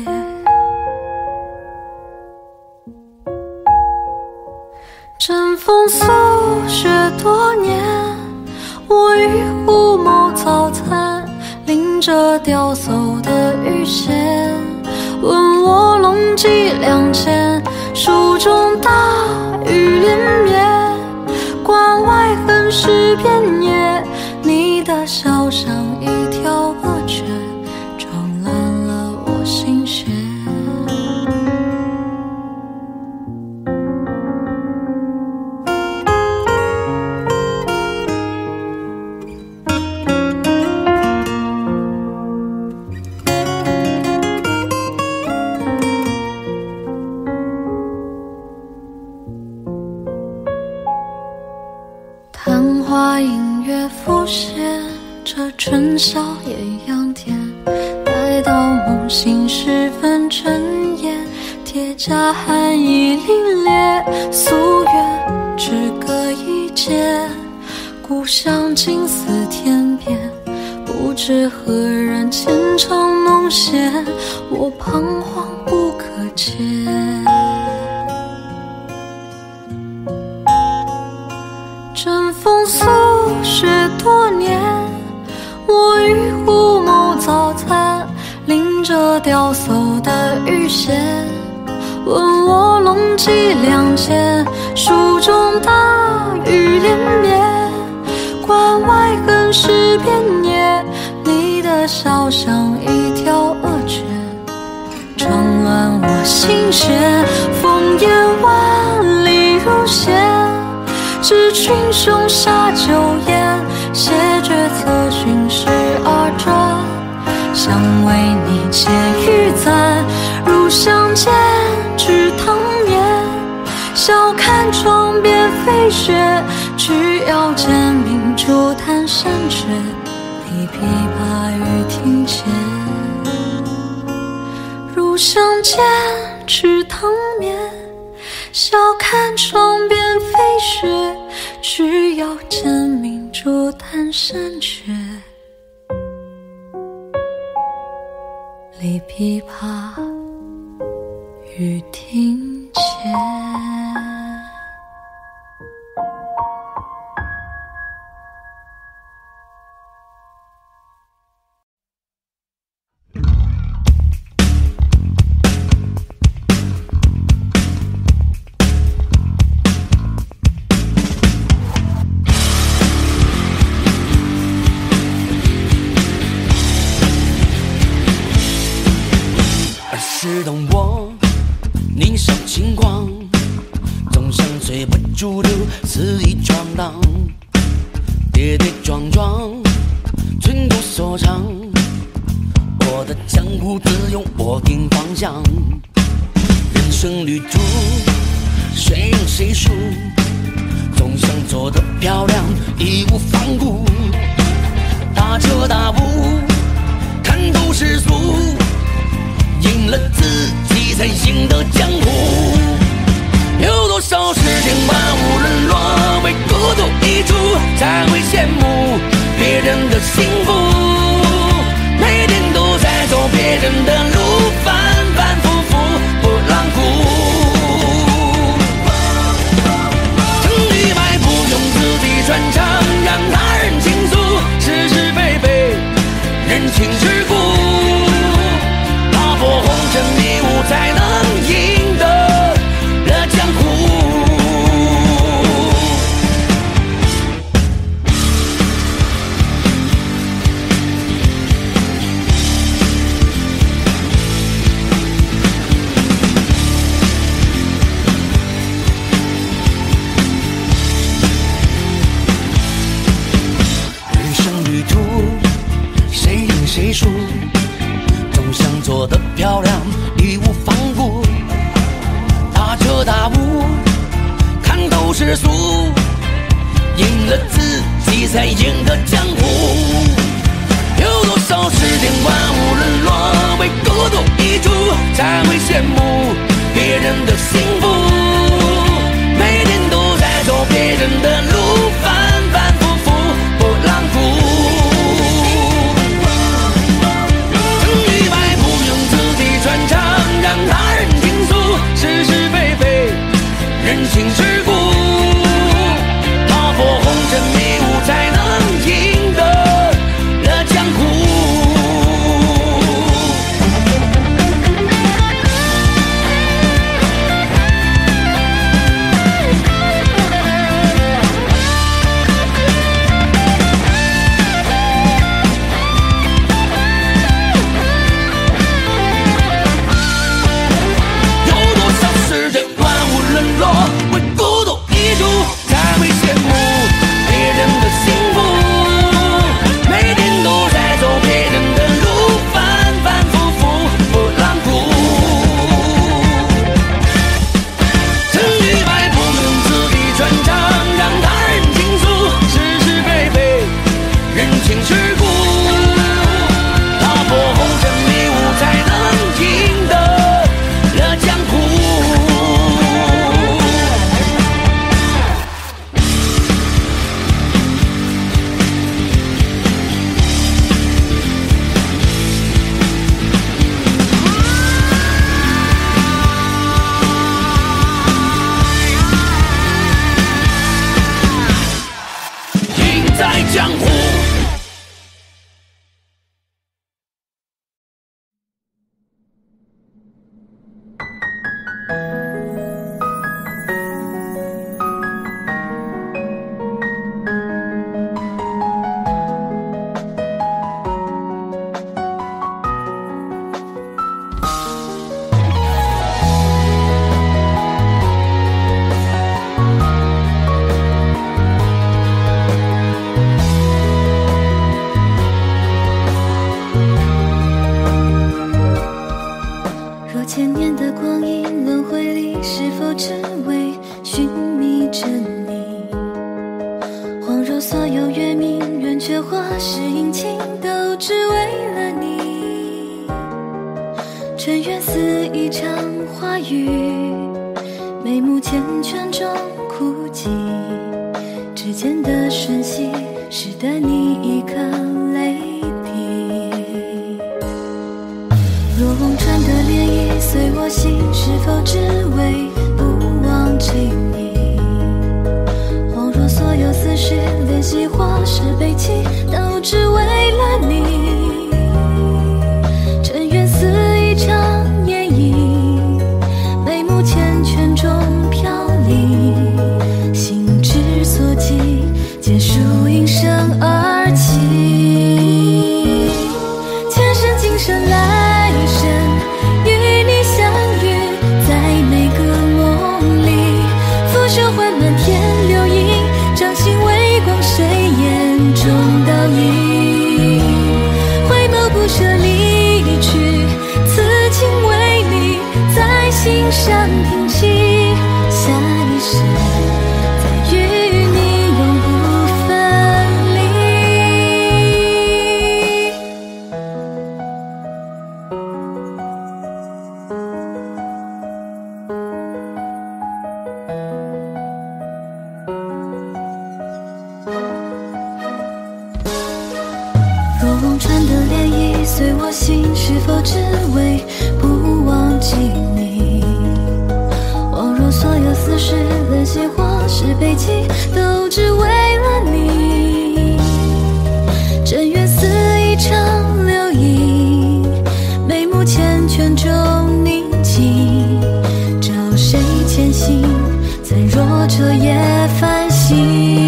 针锋素雪多年，我与胡谋早餐，拎着钓叟的鱼线，问我龙几两钱，书中大雨连绵，关外横尸遍野，你的笑像一条恶犬，撞烂了我心弦。昙花映月浮现，这春宵艳阳天，待到梦醒时分睁眼，铁甲寒意凛冽，夙愿只隔一剑，故乡近似天边，不知何人牵肠弄弦，我彷徨不可解。针锋素雪多年，我与胡谋早餐，拎着钓叟的鱼线，问我龙几两钱，书中大雨连绵，关外横尸遍野，你的笑像一条恶犬，撞乱我心弦，烽烟万里如线，知群雄下酒宴，谢绝策寻十二转，想为你解玉簪，如相见知汤面，笑看窗边飞雪，去要见明珠弹山雀，立琵琶于庭前。入巷间，吃汤面，笑看窗边飞雪。只要见明珠弹山雀，立琵琶于庭前。 是当我年少轻狂，总想随波逐流，肆意闯荡，跌跌撞撞，寸土所长。我的江湖自有我定方向，人生旅途谁赢谁输，总想做得漂亮，义无反顾，大彻大悟，看透世俗。赢了自己，才赢得江湖。有多少世间万物沦落，为孤独一注，才会羡慕别人的幸福。每天都在走别人的路，反反复复不让步。成与败不用自己传唱，让他人倾诉是是非非，人情世故。破红尘迷雾，才能赢得了江湖。人生旅途，谁赢谁输？想做得漂亮，义无反顾，大彻大悟，看透世俗，赢了自己，才赢得江湖。有多少世间万物沦落，为孤独一注，才会羡慕别人的幸福。每天都在走别人的路，反反复复不让步。传唱，让他人倾诉是是非非，人情世故。踏破红尘迷雾，才能赢得了江湖。为孤独一注，才会羡慕别人的幸福。每天都在走别人的路，反反复复不让步。成与败不用自己传唱，让他人倾诉是是非非，人情世故。踏破红尘迷雾，才能赢得了江湖。江湖。 若所有月明圆缺或是阴晴，都只为了你。尘缘似一场花雨，眉目缱绻中哭泣。指尖的瞬息，使得你一颗泪滴。若望穿的涟漪随我行，是否只为不忘记你？恍若所有思绪联系或是悲戚，都只为了你。尘缘似一场烟影，眉目缱绻中飘零，心之所寄，皆属应声而起。前生今生来生，与你相遇在每个梦里，拂袖换满天流萤，掌心微光谁眼中倒影。回眸不舍离去，此情为你在心上停息。下一世再与你永不分离。若望穿的涟漪随我行，是否只为不忘记你？恍若所有思绪联系或是悲戚，都只为了你。尘缘似一场流萤，眉目缱绻中宁静。找谁前行，怎若彻夜繁星？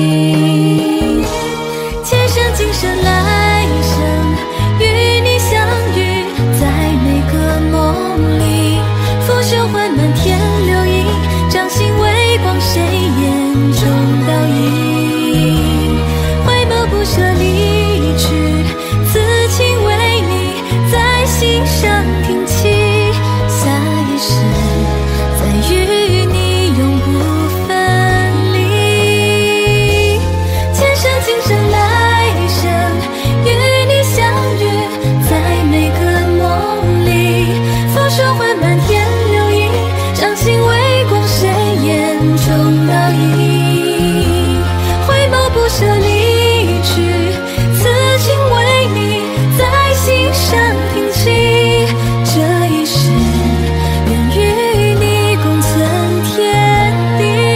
前生今生来生，与你相遇在每个梦里，拂袖换满天流萤，掌心微光谁眼中倒影。回眸不舍离去，此情为你在心上停栖。下一世再与你永不分离。前生今生来生，与你相遇在每个梦里，拂袖换满天流萤，掌心微光谁眼中倒影。回眸不舍离去，此情为你在心上停栖。这一世愿与你共存天地。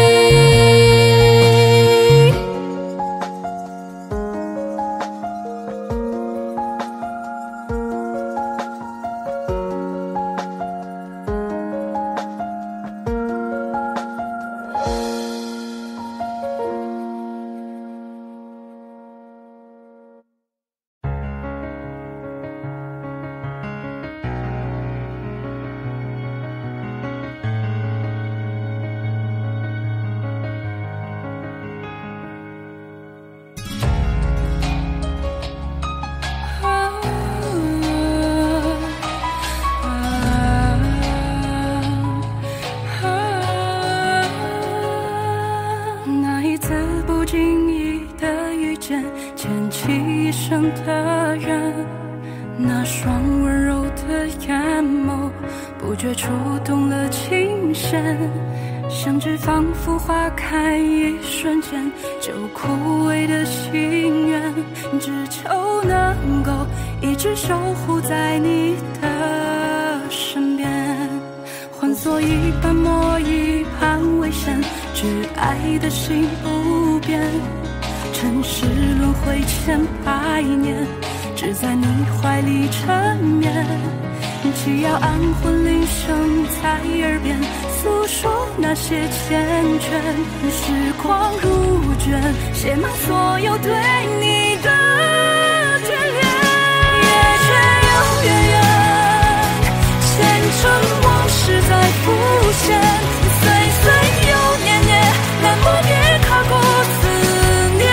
那一次不经意的遇见，牵起一生的缘。那双温柔的眼眸，不觉触动了琴弦。相知仿佛花开一瞬间，就枯萎的心愿，只求能够一直守护在你的身边。换作一半墨一半危险，挚爱的心不变。尘世轮回千百年，只在你怀里沉眠。既要安魂铃声在耳边，诉说那些缱绻。时光如卷，写满所有对你的眷恋。越却又越远，前尘往事在浮现。岁岁又年年，难磨别刻骨思念。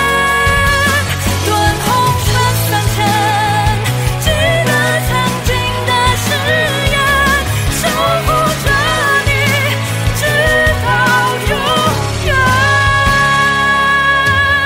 断红尘三千，记得曾经的誓言，守护着你直到永远。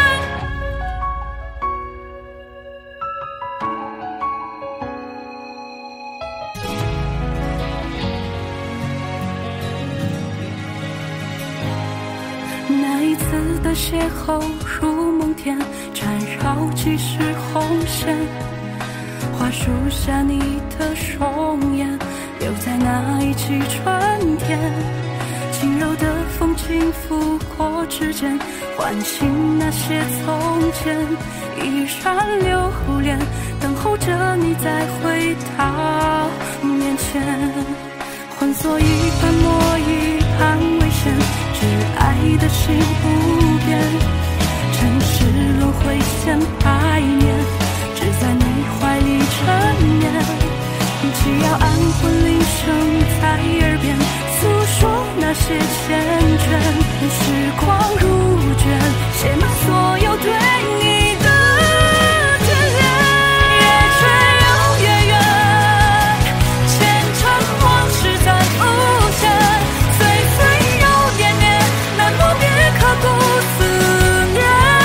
邂逅如梦田，缠绕几时红线。花树下你的容颜，留在那一季春天。轻柔的风轻拂过指尖，唤醒那些从前，依然留恋，等候着你再回到面前。换作一半墨一半危险，只爱的心不变。尘世轮回千百年，只在你怀里沉眠。只要安魂铃声在耳边，诉说那些缱绻。时光如卷，写满所有对你的眷恋。越追又越远，前尘往事在浮现，岁岁又年年，难磨别刻骨思念。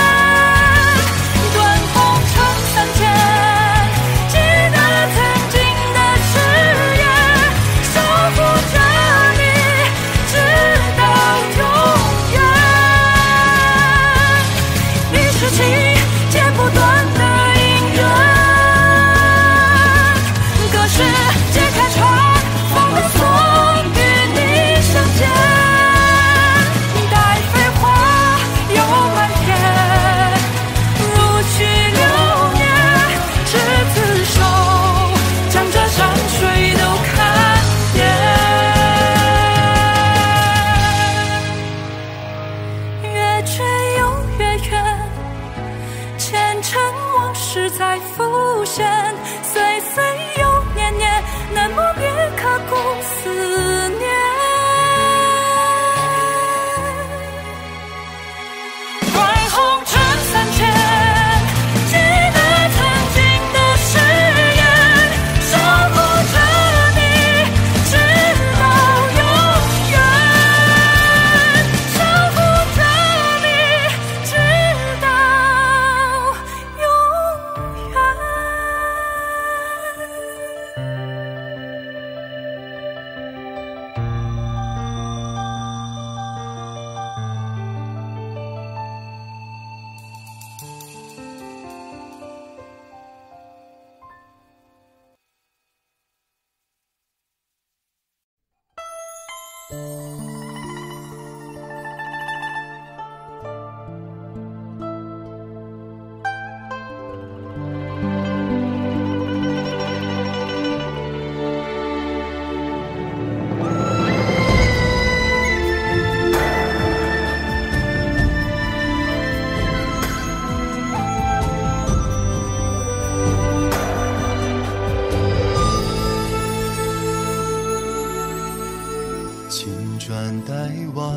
断红尘三千，记得曾经的誓言，守护着你，直到永远。你是情剪不断的姻缘，隔世解开长风的锁，与你相见。待飞花又满天，如去流年，执子手，将这山水都看遍。越追又越远，前尘往事在浮现，岁岁又年年，难磨别刻骨思念。断红尘三千，记得曾经的誓言，守护着你，直到永远。守护着你，直到永远。 青砖黛瓦，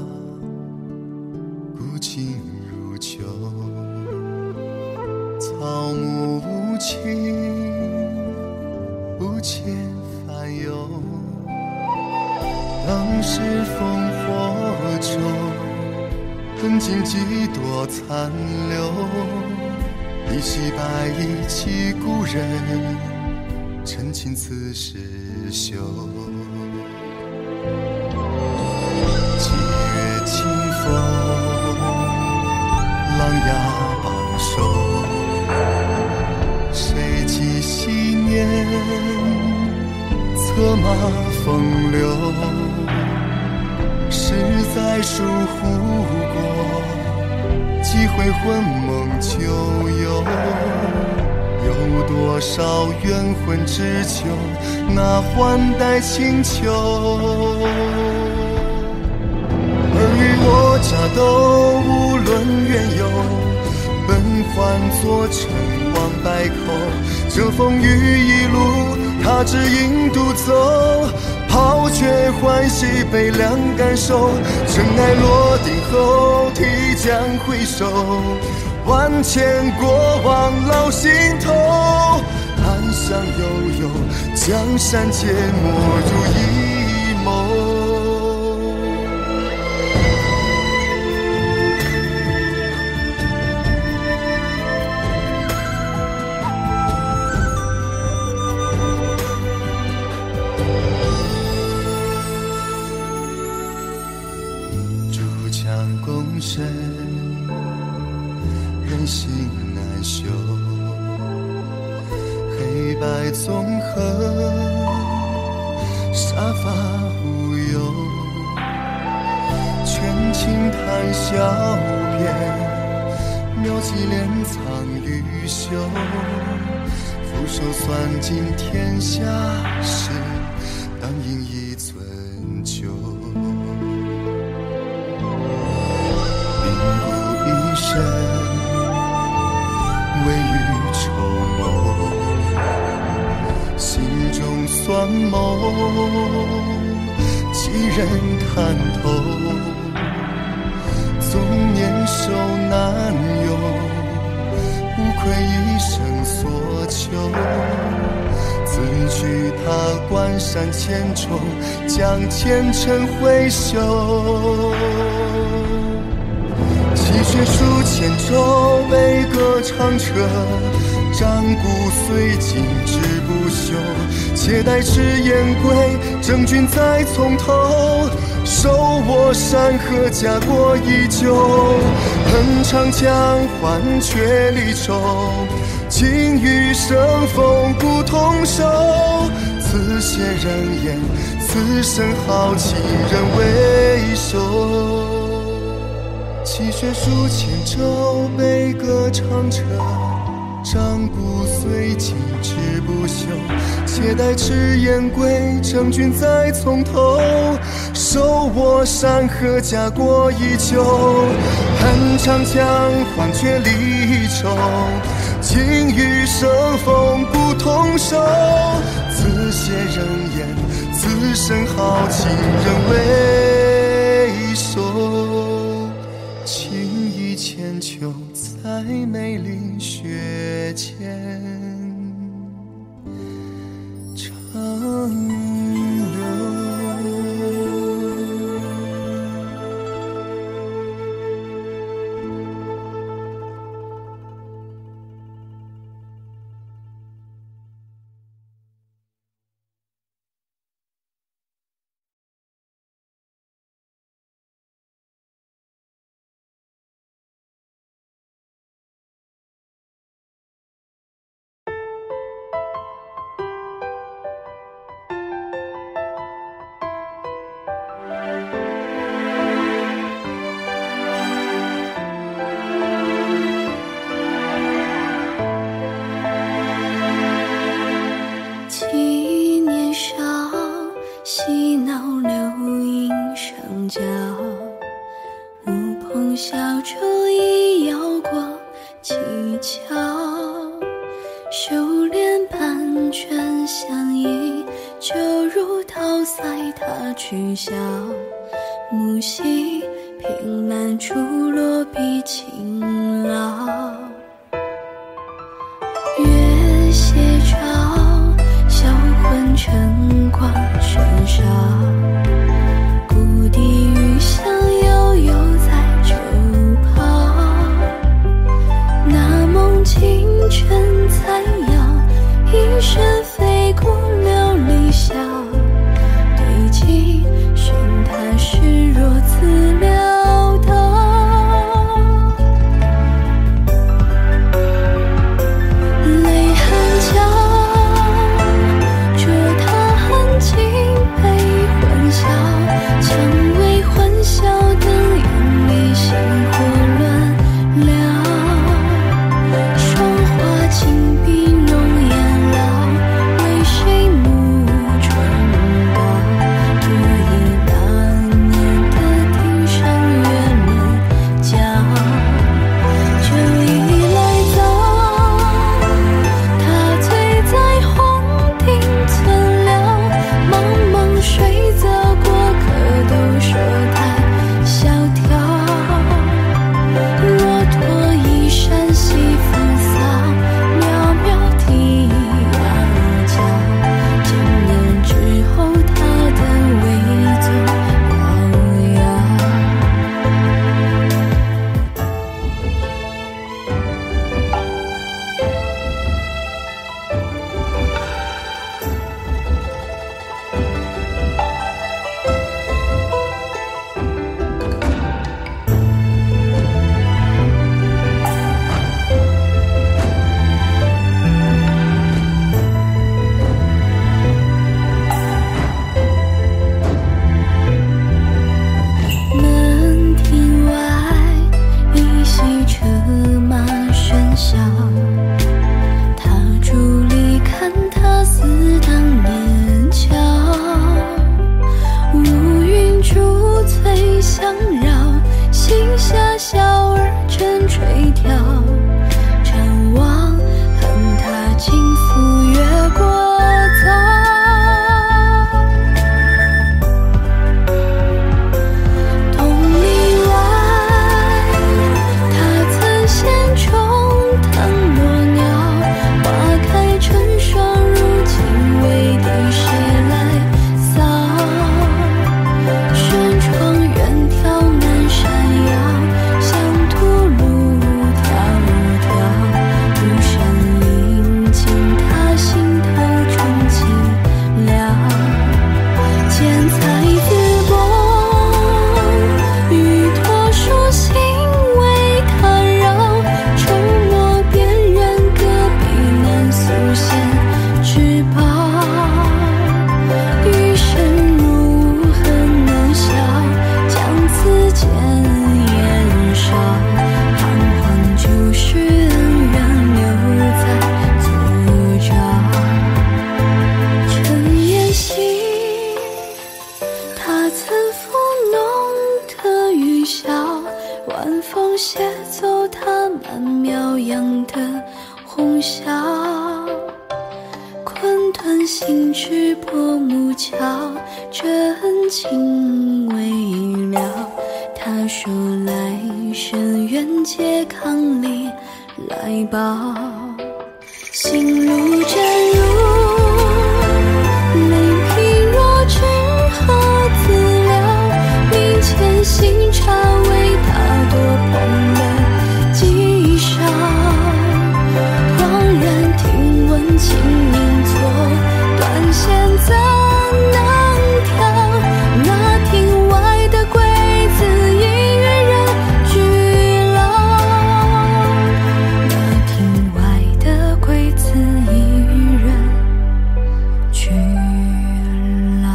古今如旧。草木无情，无且烦忧。当时烽火中，痕迹几多残留。依稀白衣起故人，陈情此时休。七月清风，狼牙榜首，谁寄昔年，策马风流。十载疏忽过，几回魂梦旧游。有多少冤魂只求那换代清秋？尔虞我诈都无论缘由，本换作尘往百口。这风雨一路，他只引独走，抛却欢喜悲凉感受。尘埃落定后，提将回首，万千过往老心头。暗香悠悠，江山皆没入一眸。共身心难休，黑白综合，沙发无忧，全情谈笑边，描几帘藏于袖，俯首算尽天下事，当饮一樽酒。凝固一生，未雨绸缪，心中酸谋，几人看透。纵年寿难有，无愧一生所求。自衢踏关山千重，将前尘挥袖。泣血书千轴，悲歌长彻，战骨虽尽志不休。且待赤焰归，征军再从头。手握山河，家国依旧。恨长江，换却离愁。情与生，风骨同守。此血人言，此生豪情人为首。泣血书千轴，悲歌长彻。战骨虽尽志不休，且待赤焰归，征军再从头。手握山河，家国依旧。恨长江，换却离愁。情与生，风骨同守。此血人言，此生豪情人为首。情义千秋，在梅林雪间长流。 取笑木兮凭栏处，落笔轻劳。月斜照，销魂晨光甚少。故地余香悠悠在周抛。那梦清晨残摇，一身飞过琉璃晓。寻他时若自潦倒， 的红霞，困顿行至薄暮桥，真情未了。他说来生愿解康里来报，心如真如，泪平若知何自了？明前新茶为他多捧了几勺，恍然听闻清明作，断弦怎能调？那庭外的桂子已与人俱老，那庭外的桂子已与人俱老。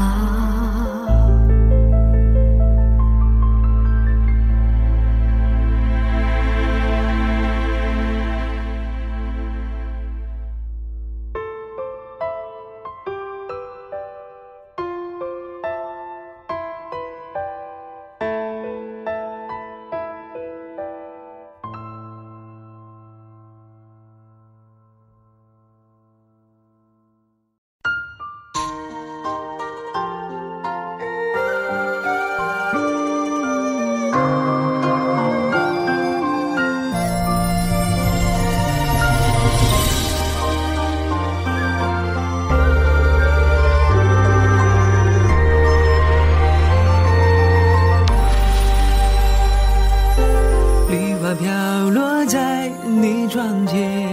梨花飘落在你窗前，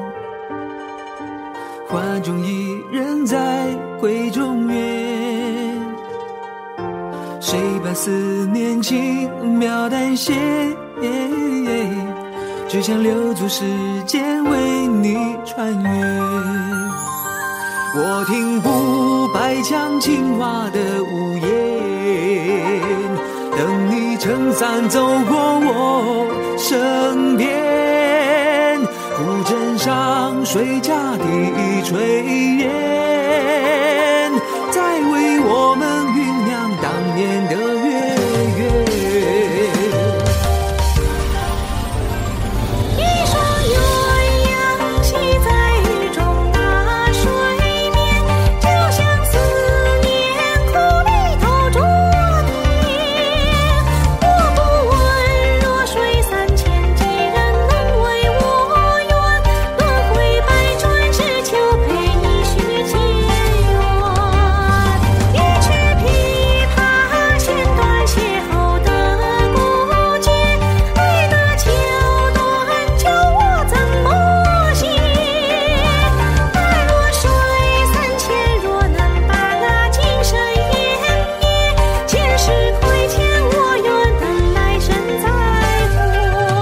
画中一人在闺中月，谁把思念轻描淡写，只想留住时间为你穿越。我听不白墙青瓦的屋檐，等你撑伞走过我身边，古镇上水架地炊烟，在为我们酝酿当年的月月。 一双鸳鸯戏在雨中打水面，就像思念苦里透着甜。我不问弱水三千，几人能为我愿？轮回百转，只求陪你续前缘。一曲琵琶弦断邂逅的孤绝，爱的桥段叫我怎么写？爱若水三千，若能把今生湮灭，前世亏欠我愿等来生再还。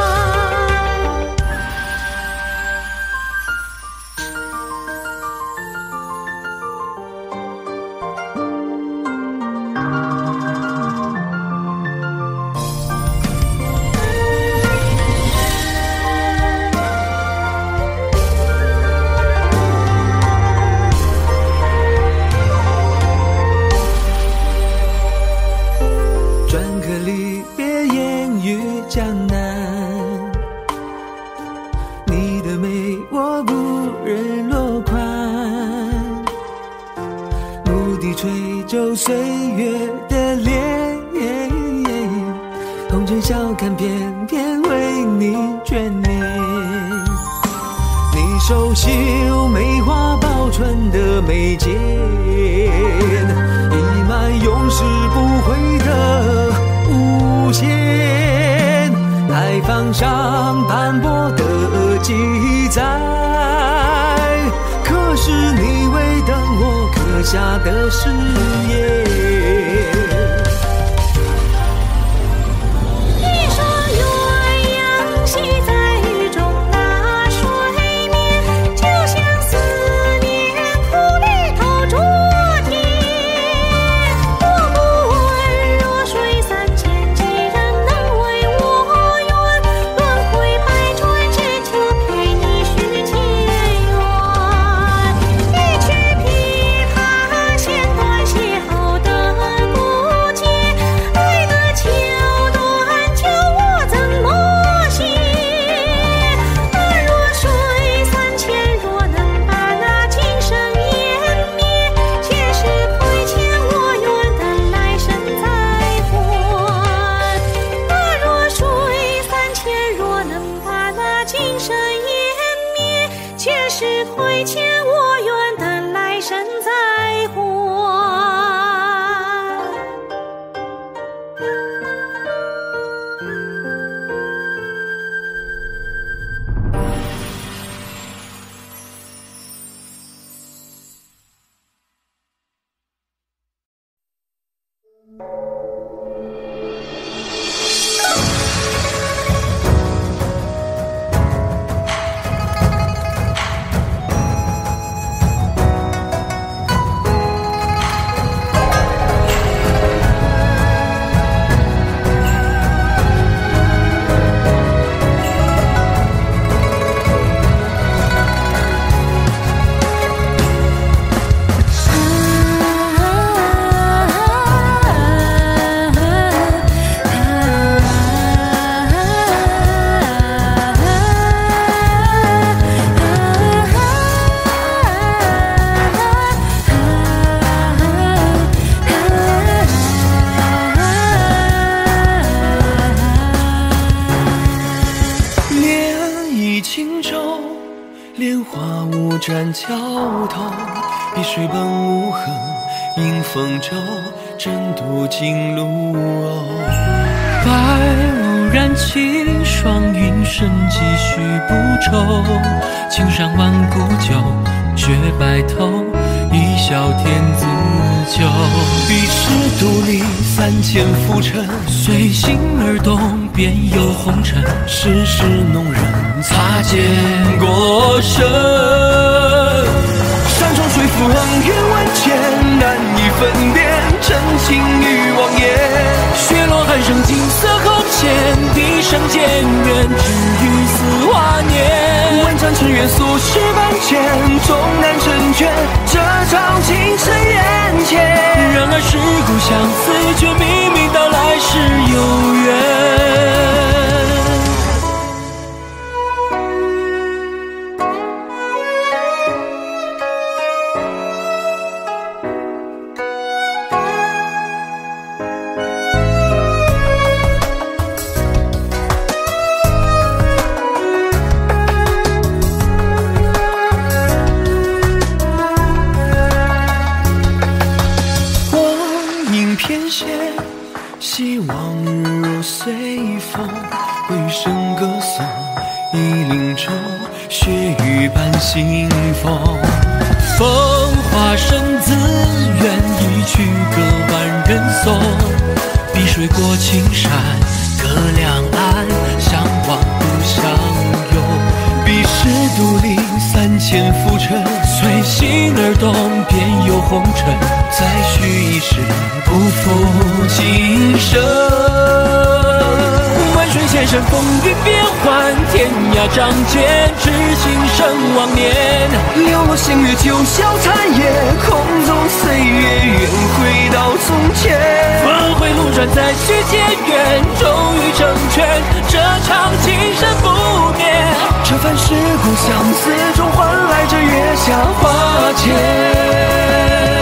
专科离别烟雨江南，你的美我不忍落款，牧笛吹皱岁月的脸，红尘笑看偏偏为你眷恋。你手绣梅花报春的眉间，溢满永世不悔的无限，牌坊上斑驳的记载，可是你为等我刻下的誓言。 一双鸳鸯戏在雨中打水面，就像思念苦里透着甜。我不问弱水三千，几人能为我愿？轮回百转，只求陪你续前缘。一曲琵琶弦断邂逅的忆轻舟，莲花无沾桥头，碧水奔无痕，迎风舟，争渡金路鸥。 白雾燃起双云深，几许不愁。青山万古酒，雪白头，一笑天自救。 彼时独立三千浮沉， 随心而动，便有红尘。 世事弄人， 擦肩过身。 山重水复恩怨万千，难以分辨真情与妄言。 雪落寒声，景色后前，笛声渐远，只余似华年。 万丈尘缘，俗世万千，终难成全这场情深缘浅。 然而是故相思，却明明到来时有缘。 希望日若随风，回声歌颂一林舟，雪雨伴新风。 风华生自远，一曲歌万人颂。碧水过青山，隔两岸，相望不相拥。 彼时独立三千浮沉， 随心而动，便有红尘。 再续一世，不负今生。 万水千山，风云变幻，天涯仗剑，痴情生忘年。 流落星月，九霄残夜，空中岁月，愿回到从前。 峰回路转，再续结缘，终于成全这场情深不灭。 这番世故相思中，换来这月下花间。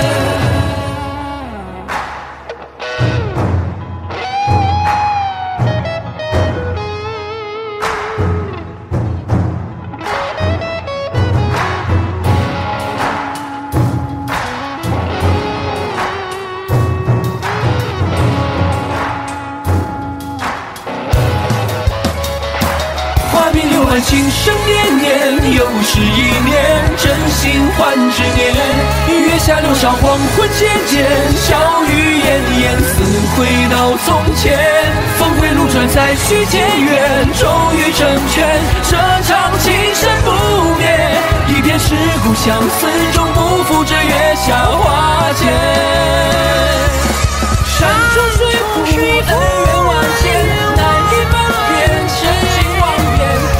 情深绵绵，又是一年，真心换执念。月下流沙，黄昏渐渐，笑语奄奄，似回到从前。峰回路转，再续结缘，终于成全这场情深不灭。一片世故相思中，不负这月下花间。山重水复恩怨万千，难以分辨真情妄言。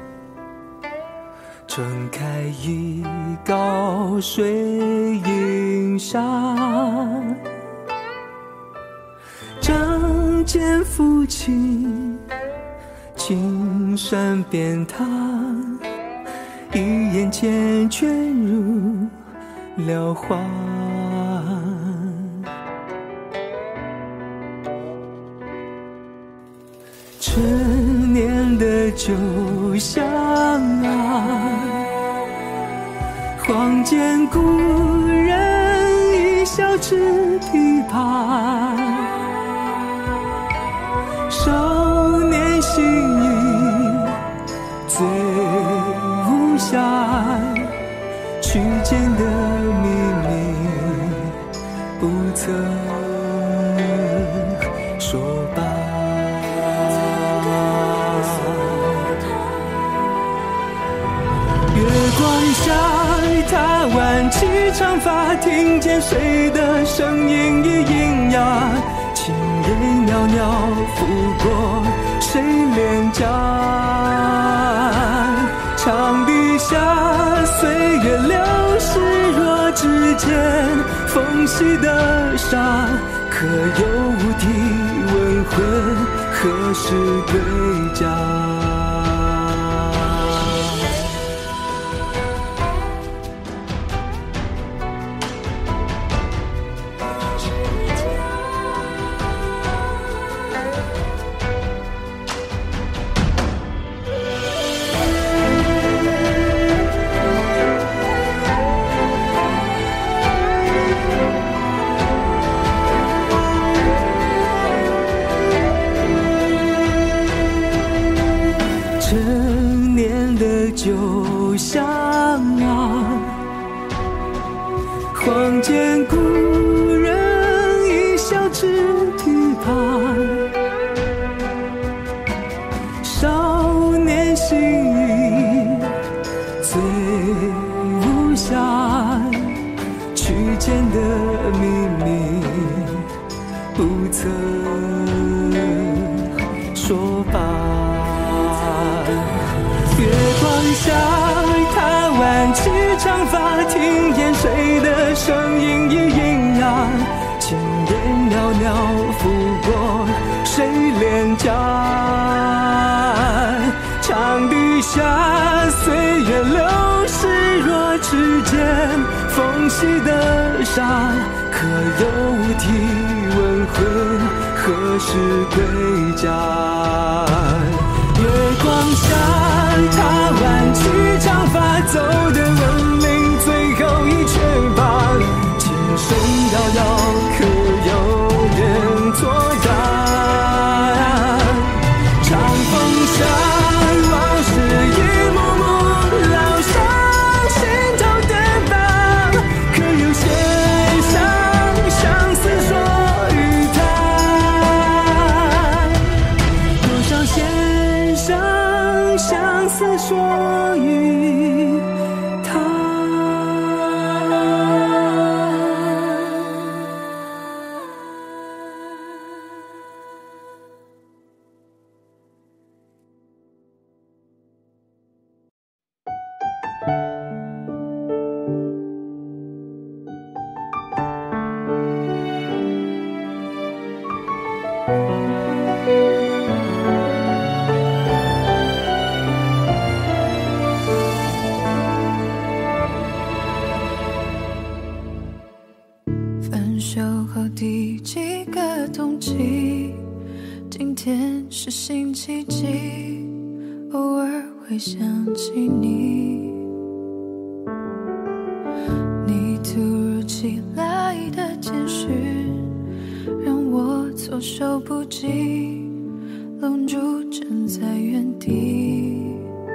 春开一高水一青纱，仗剑抚琴，青山遍踏，一眼间卷入了花。陈年的酒香啊，荒间故人一笑持琵琶，少年心意醉无暇，曲间的秘密不曾说罢。月光下，他挽起长发，听见谁的声音已喑哑，轻烟袅袅拂过谁脸颊，长笛下岁月流逝，若指尖缝隙的纱，可有无体问魂何时归家。陈年的酒香啊，荒间故人一笑持琵琶，少年心意醉无暇，曲间的秘密不曾说罢。月光下，他挽起长发，听见谁的声音已喑哑，轻烟袅袅拂过谁脸颊，长笛下岁月流逝，若指尖缝隙的纱，可有无体问魂何时归家。月光下，他挽起长发，走得文明最后一阙吧，琴声遥遥，可有人作答？长风下，往事一幕幕烙上心头的疤，可有写上相思说与他？多少线上相思说与他。 分手后第几个冬季，今天是星期几，偶尔会想起你。你突如其来的简讯让我措手不及，愣住站在原地。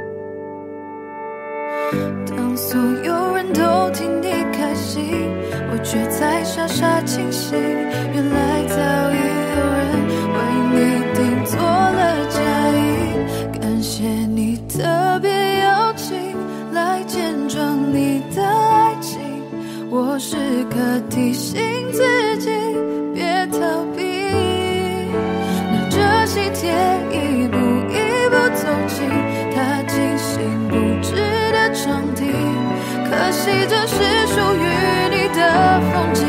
当所有人都替你开心，我却在傻傻清醒，原来早已有人为你订做了嫁衣。感谢你特别邀请来见证你的爱情，我时刻提醒自己别逃避，拿着喜帖一步一步走进他精心布置的场地，可惜这是属于你的风景。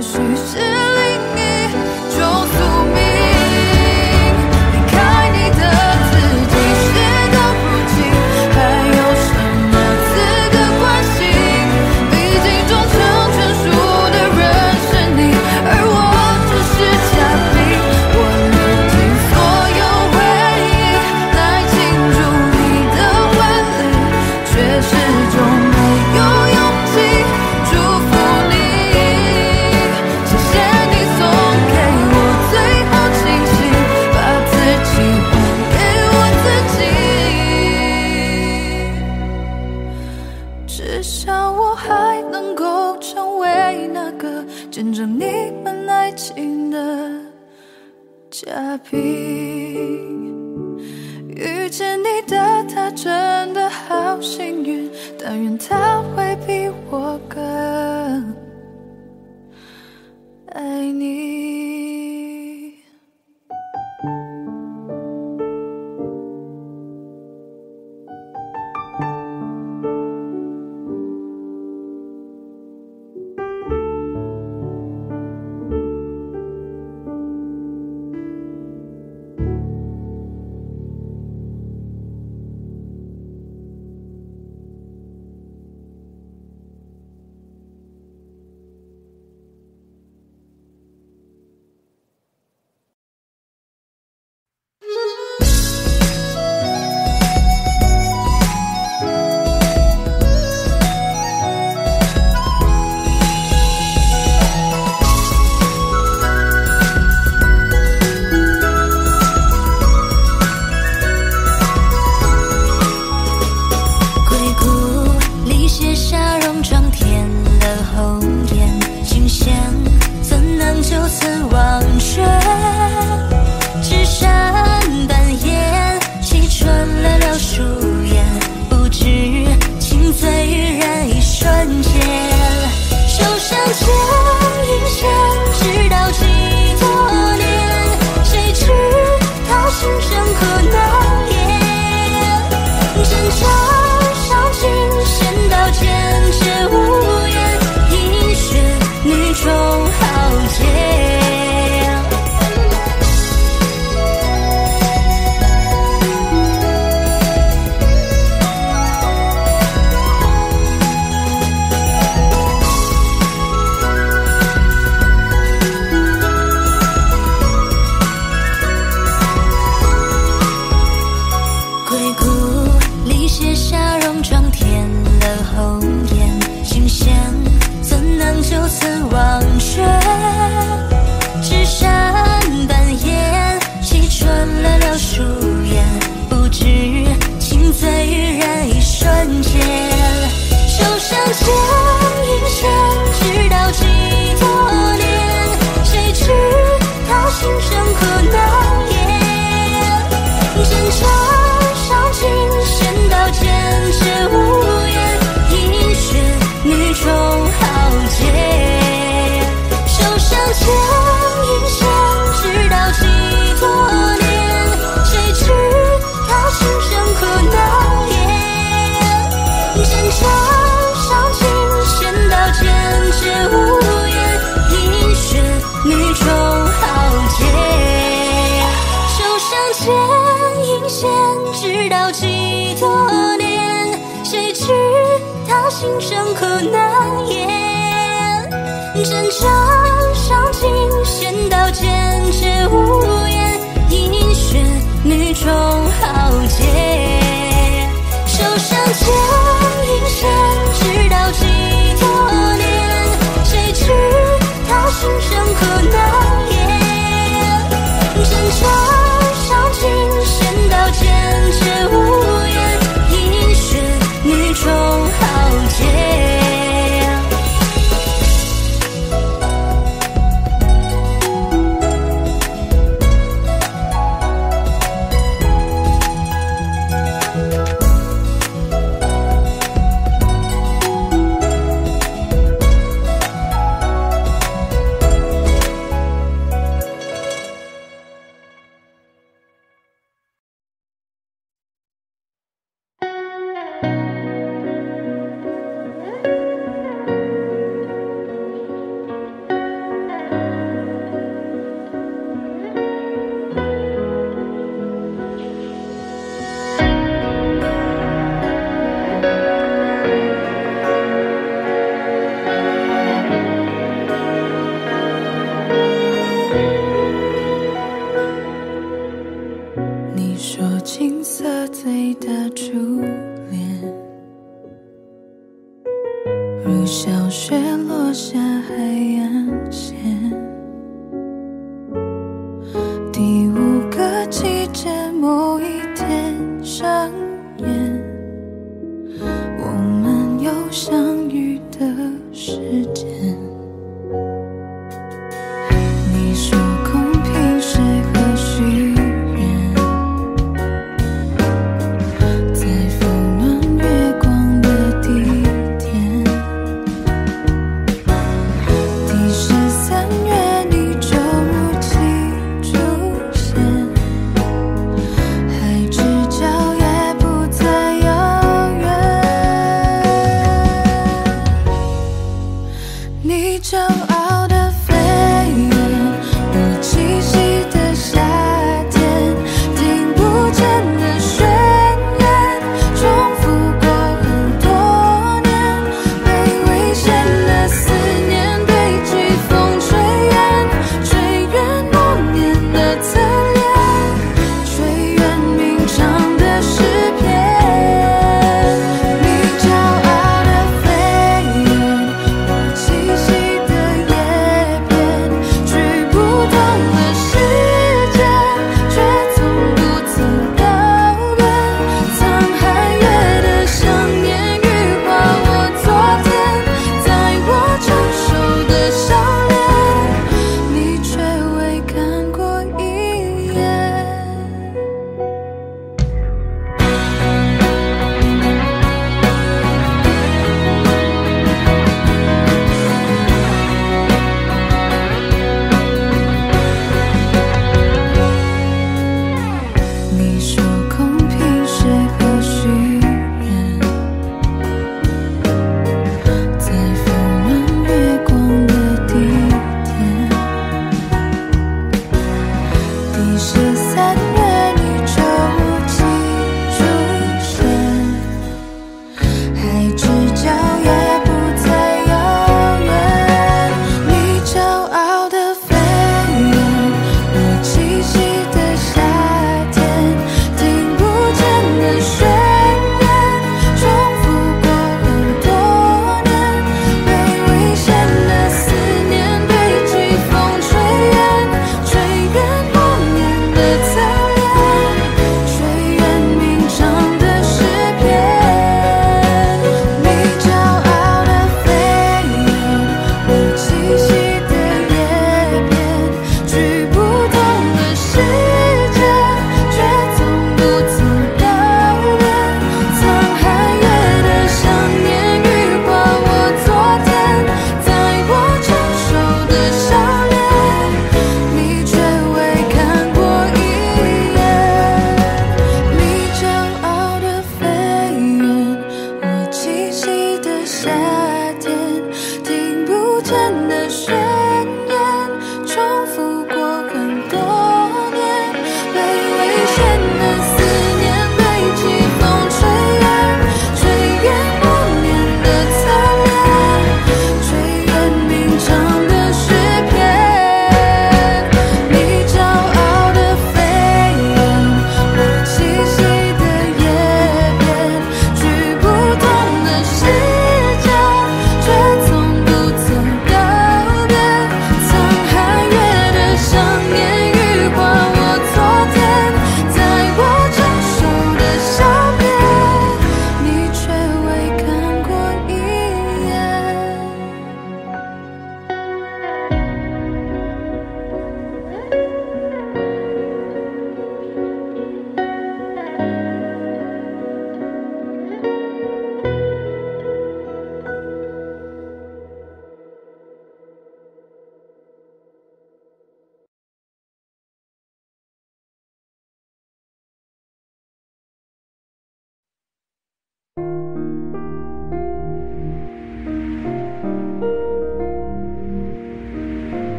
也许是另一种宿命。离开你的自己，事到如今还有什么资格关心？毕竟终成全数的人是你，而我只是嘉宾。我流尽所有回忆来庆祝你的婚礼，却始终没有勇气祝福你。谢谢你送给我最后清醒，把自己还给我自己。至少我还能够成为那个见证你们爱情的嘉宾。遇见你的他真的好幸运，但愿他会比我更爱你。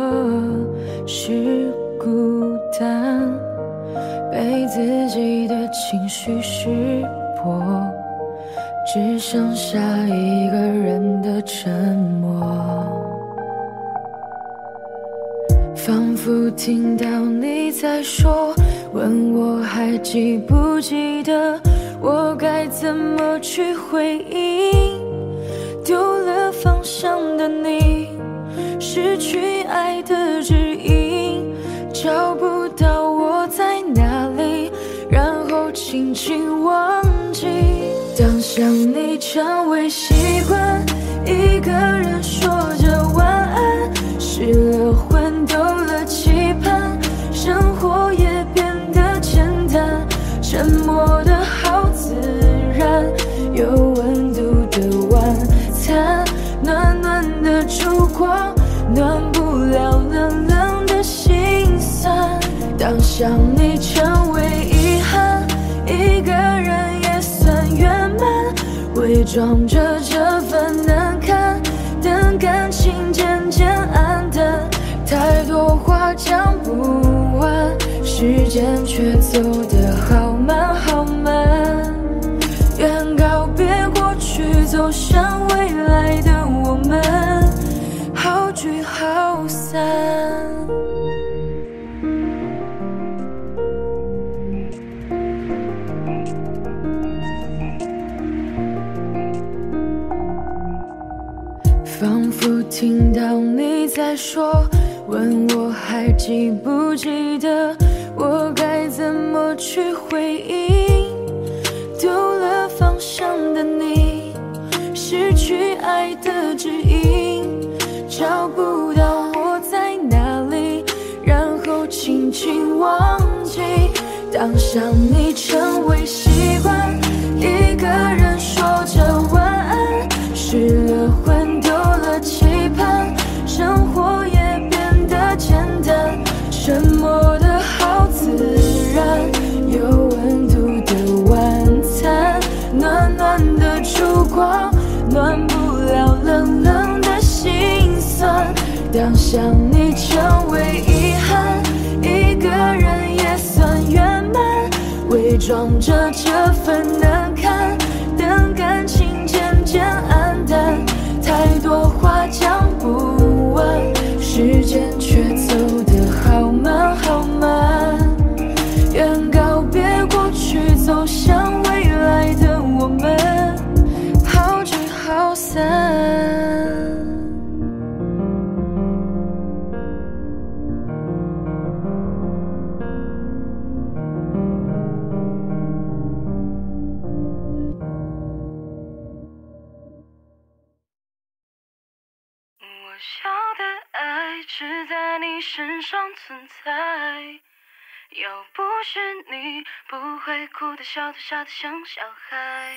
是孤单，被自己的情绪识破，只剩下一个人的沉默。仿佛听到你在说，问我还记不记得，我该怎么去回应？丢了方向的你，失去爱的指引，找不到我在哪里，然后轻轻忘记。当想你成为习惯，一个人说着晚安，失了魂，丢了期盼，生活也变得简单，沉默的好自然，有温度的晚餐，暖暖的烛光，暖不了冷冷的心酸。当想你成为遗憾，一个人也算圆满，伪装着这份难堪，等感情渐渐暗淡，太多话讲不完，时间却走得好慢好慢。愿告别过去，走向未来的我们，好聚好散。仿佛听到你在说，问我还记不记得，我该怎么去回应？丢了方向的你，失去爱的指引，找不到我在哪里，然后轻轻忘记。当想你成为习惯，一个人说着晚安，失了魂，丢了期盼，生活也变得简单，沉默的好自然，有温度的晚餐，暖暖的烛光，暖不了冷冷的心酸。当想你成为遗憾，一个人也算圆满，伪装着这份难堪，等感情渐渐暗淡，太多话讲不完，时间却走得好慢好慢。愿告别过去，走向未来的我们，好聚好散。 我晓得爱只在你身上存在，要不是你，不会哭得笑得傻得像小孩。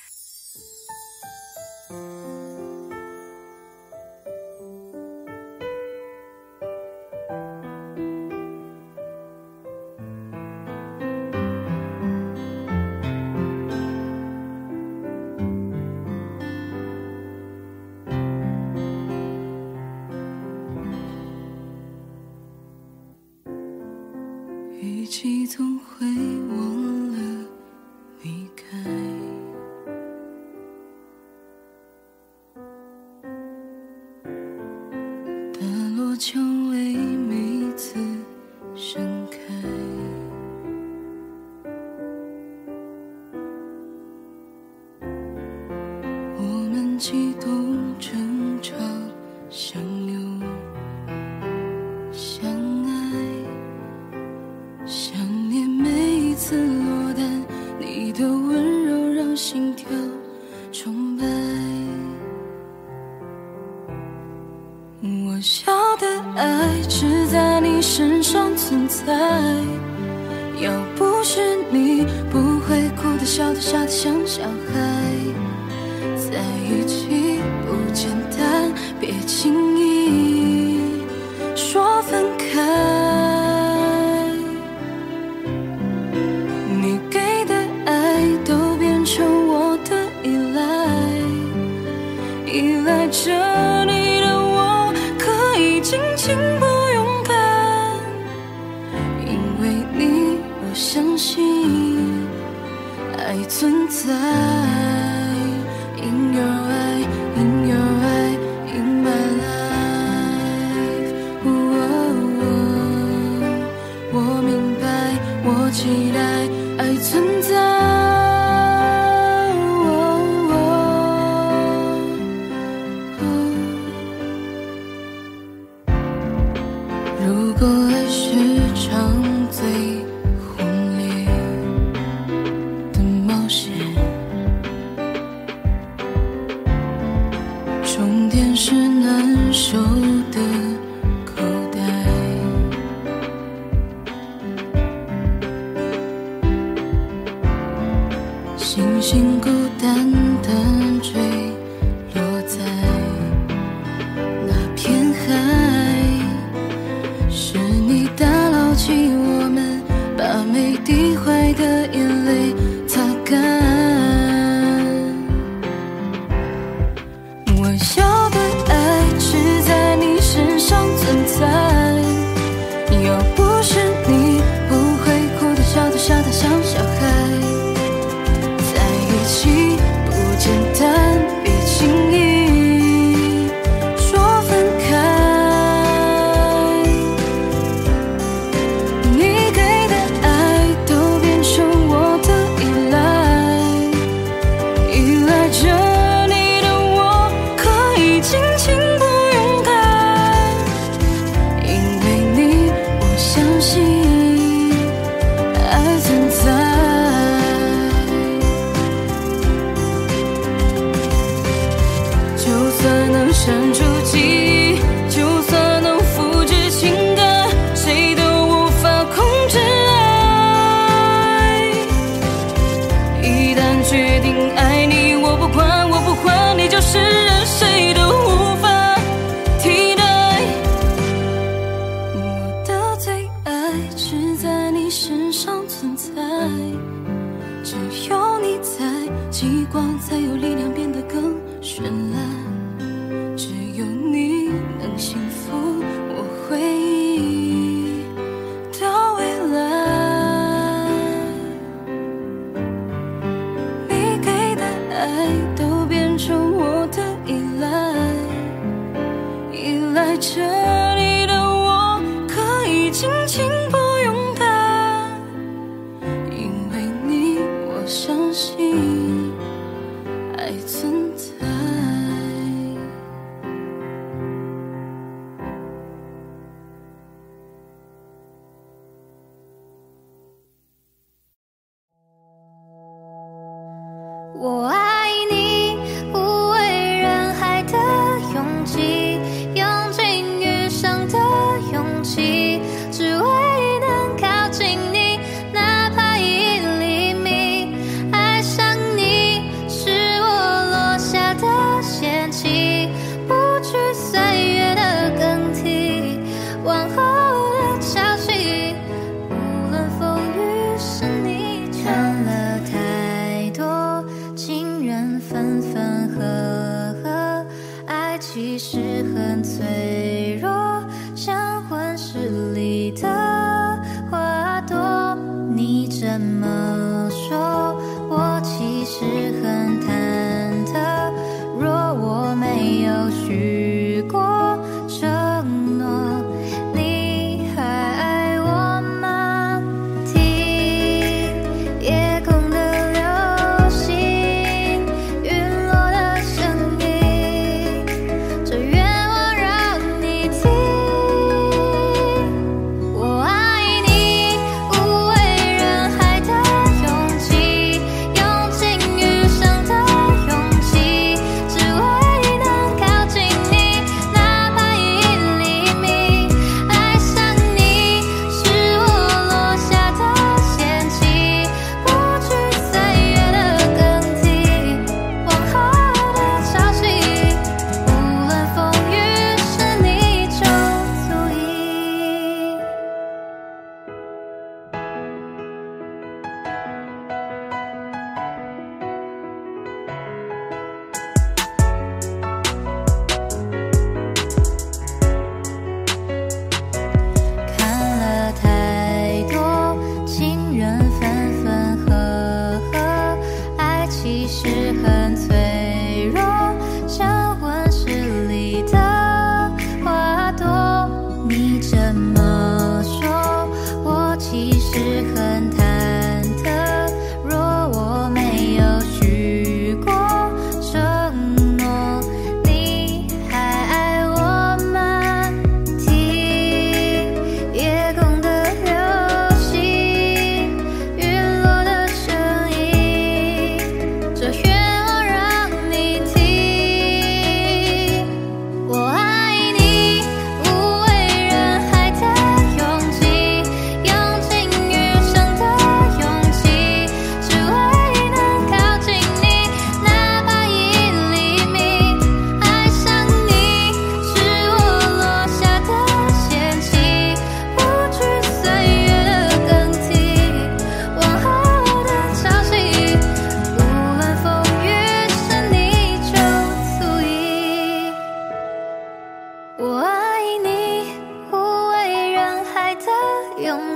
语气总会忘了离开，大落蔷薇每次盛开，我们激动争吵相拥相爱，想念每一次落单，你的温柔让心跳崇拜。我晓得爱只在你身上存在，要不是你，不会哭得笑得傻得像小孩。在一起不简单，别轻易说分开。你给的爱都变成我的依赖，依赖着你的我可以尽情不爱存在。In your eye, in your eye, in my life。我明白，我期待，爱存在。如果爱是场最轰烈的冒险，终点是难受的口袋，星星孤单地坠落在那片海，是你打捞起我们，把每滴坏的眼泪擦干。我要的爱只在你身上存在，要不是你不会哭的笑的笑的像小孩，在一起不简单，别轻易说分开。你给的爱都变成我的依赖，依赖着尽情不勇敢，因为你我相信爱存在。就算能删除记忆，就算能复制情感，谁都无法控制爱。一旦决定爱你，我不管我不管，你就是人，谁都无法替代。我的最爱只在你身上存在，只有你在，极光才有力量变得更绚烂。只有你能幸福我回忆的未来。你给的爱都变成我的依赖，依赖着你的我可以尽情不勇敢，因为你我相信爱存在。 我爱你，无畏人海的勇气，用尽余生的勇气，只为能靠近你，哪怕一厘米。爱上你是我落下的陷阱，不惧岁月的更替，往后的潮汐，无论风雨是你，看了太多情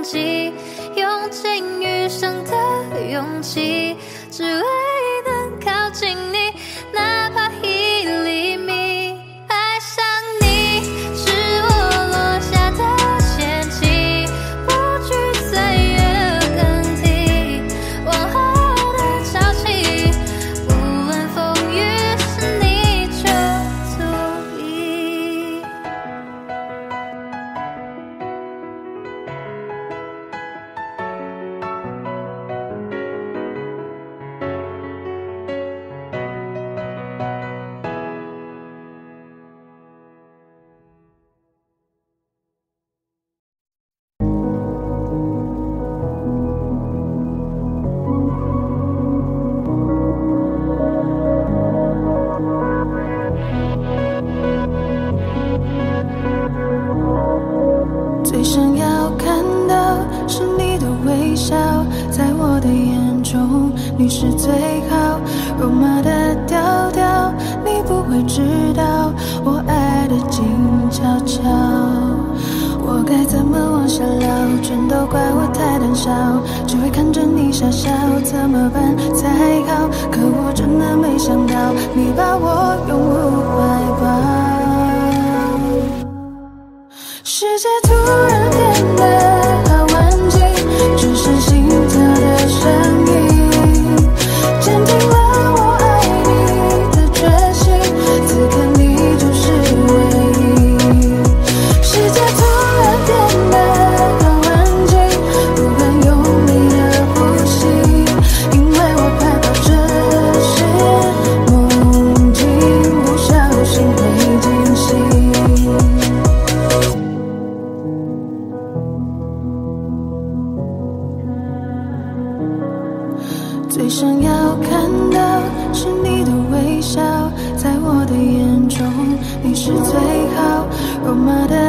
记，用尽余生的勇气，只为能靠近你，哪怕一厘米。爱上你是我落下的陷阱，不惧岁月更替，往后的潮起，无论风雨是你就足矣。 最想要看到是你的微笑，在我的眼中你是最好。肉麻的调调，你不会知道我爱的静悄悄。我该怎么往下聊？全都怪我太胆小，只会看着你傻笑，怎么办才好？可我真的没想到，你把我拥入怀抱。世界突然变得好安静，只剩心跳的声音，坚定了我爱你的决心，此刻你就是唯一。世界突然变得好安静，不敢用力的呼吸，因为我害怕这是梦境，不小心会惊醒。最想要看到是你的微笑，在我的眼中你是最好。肉麻的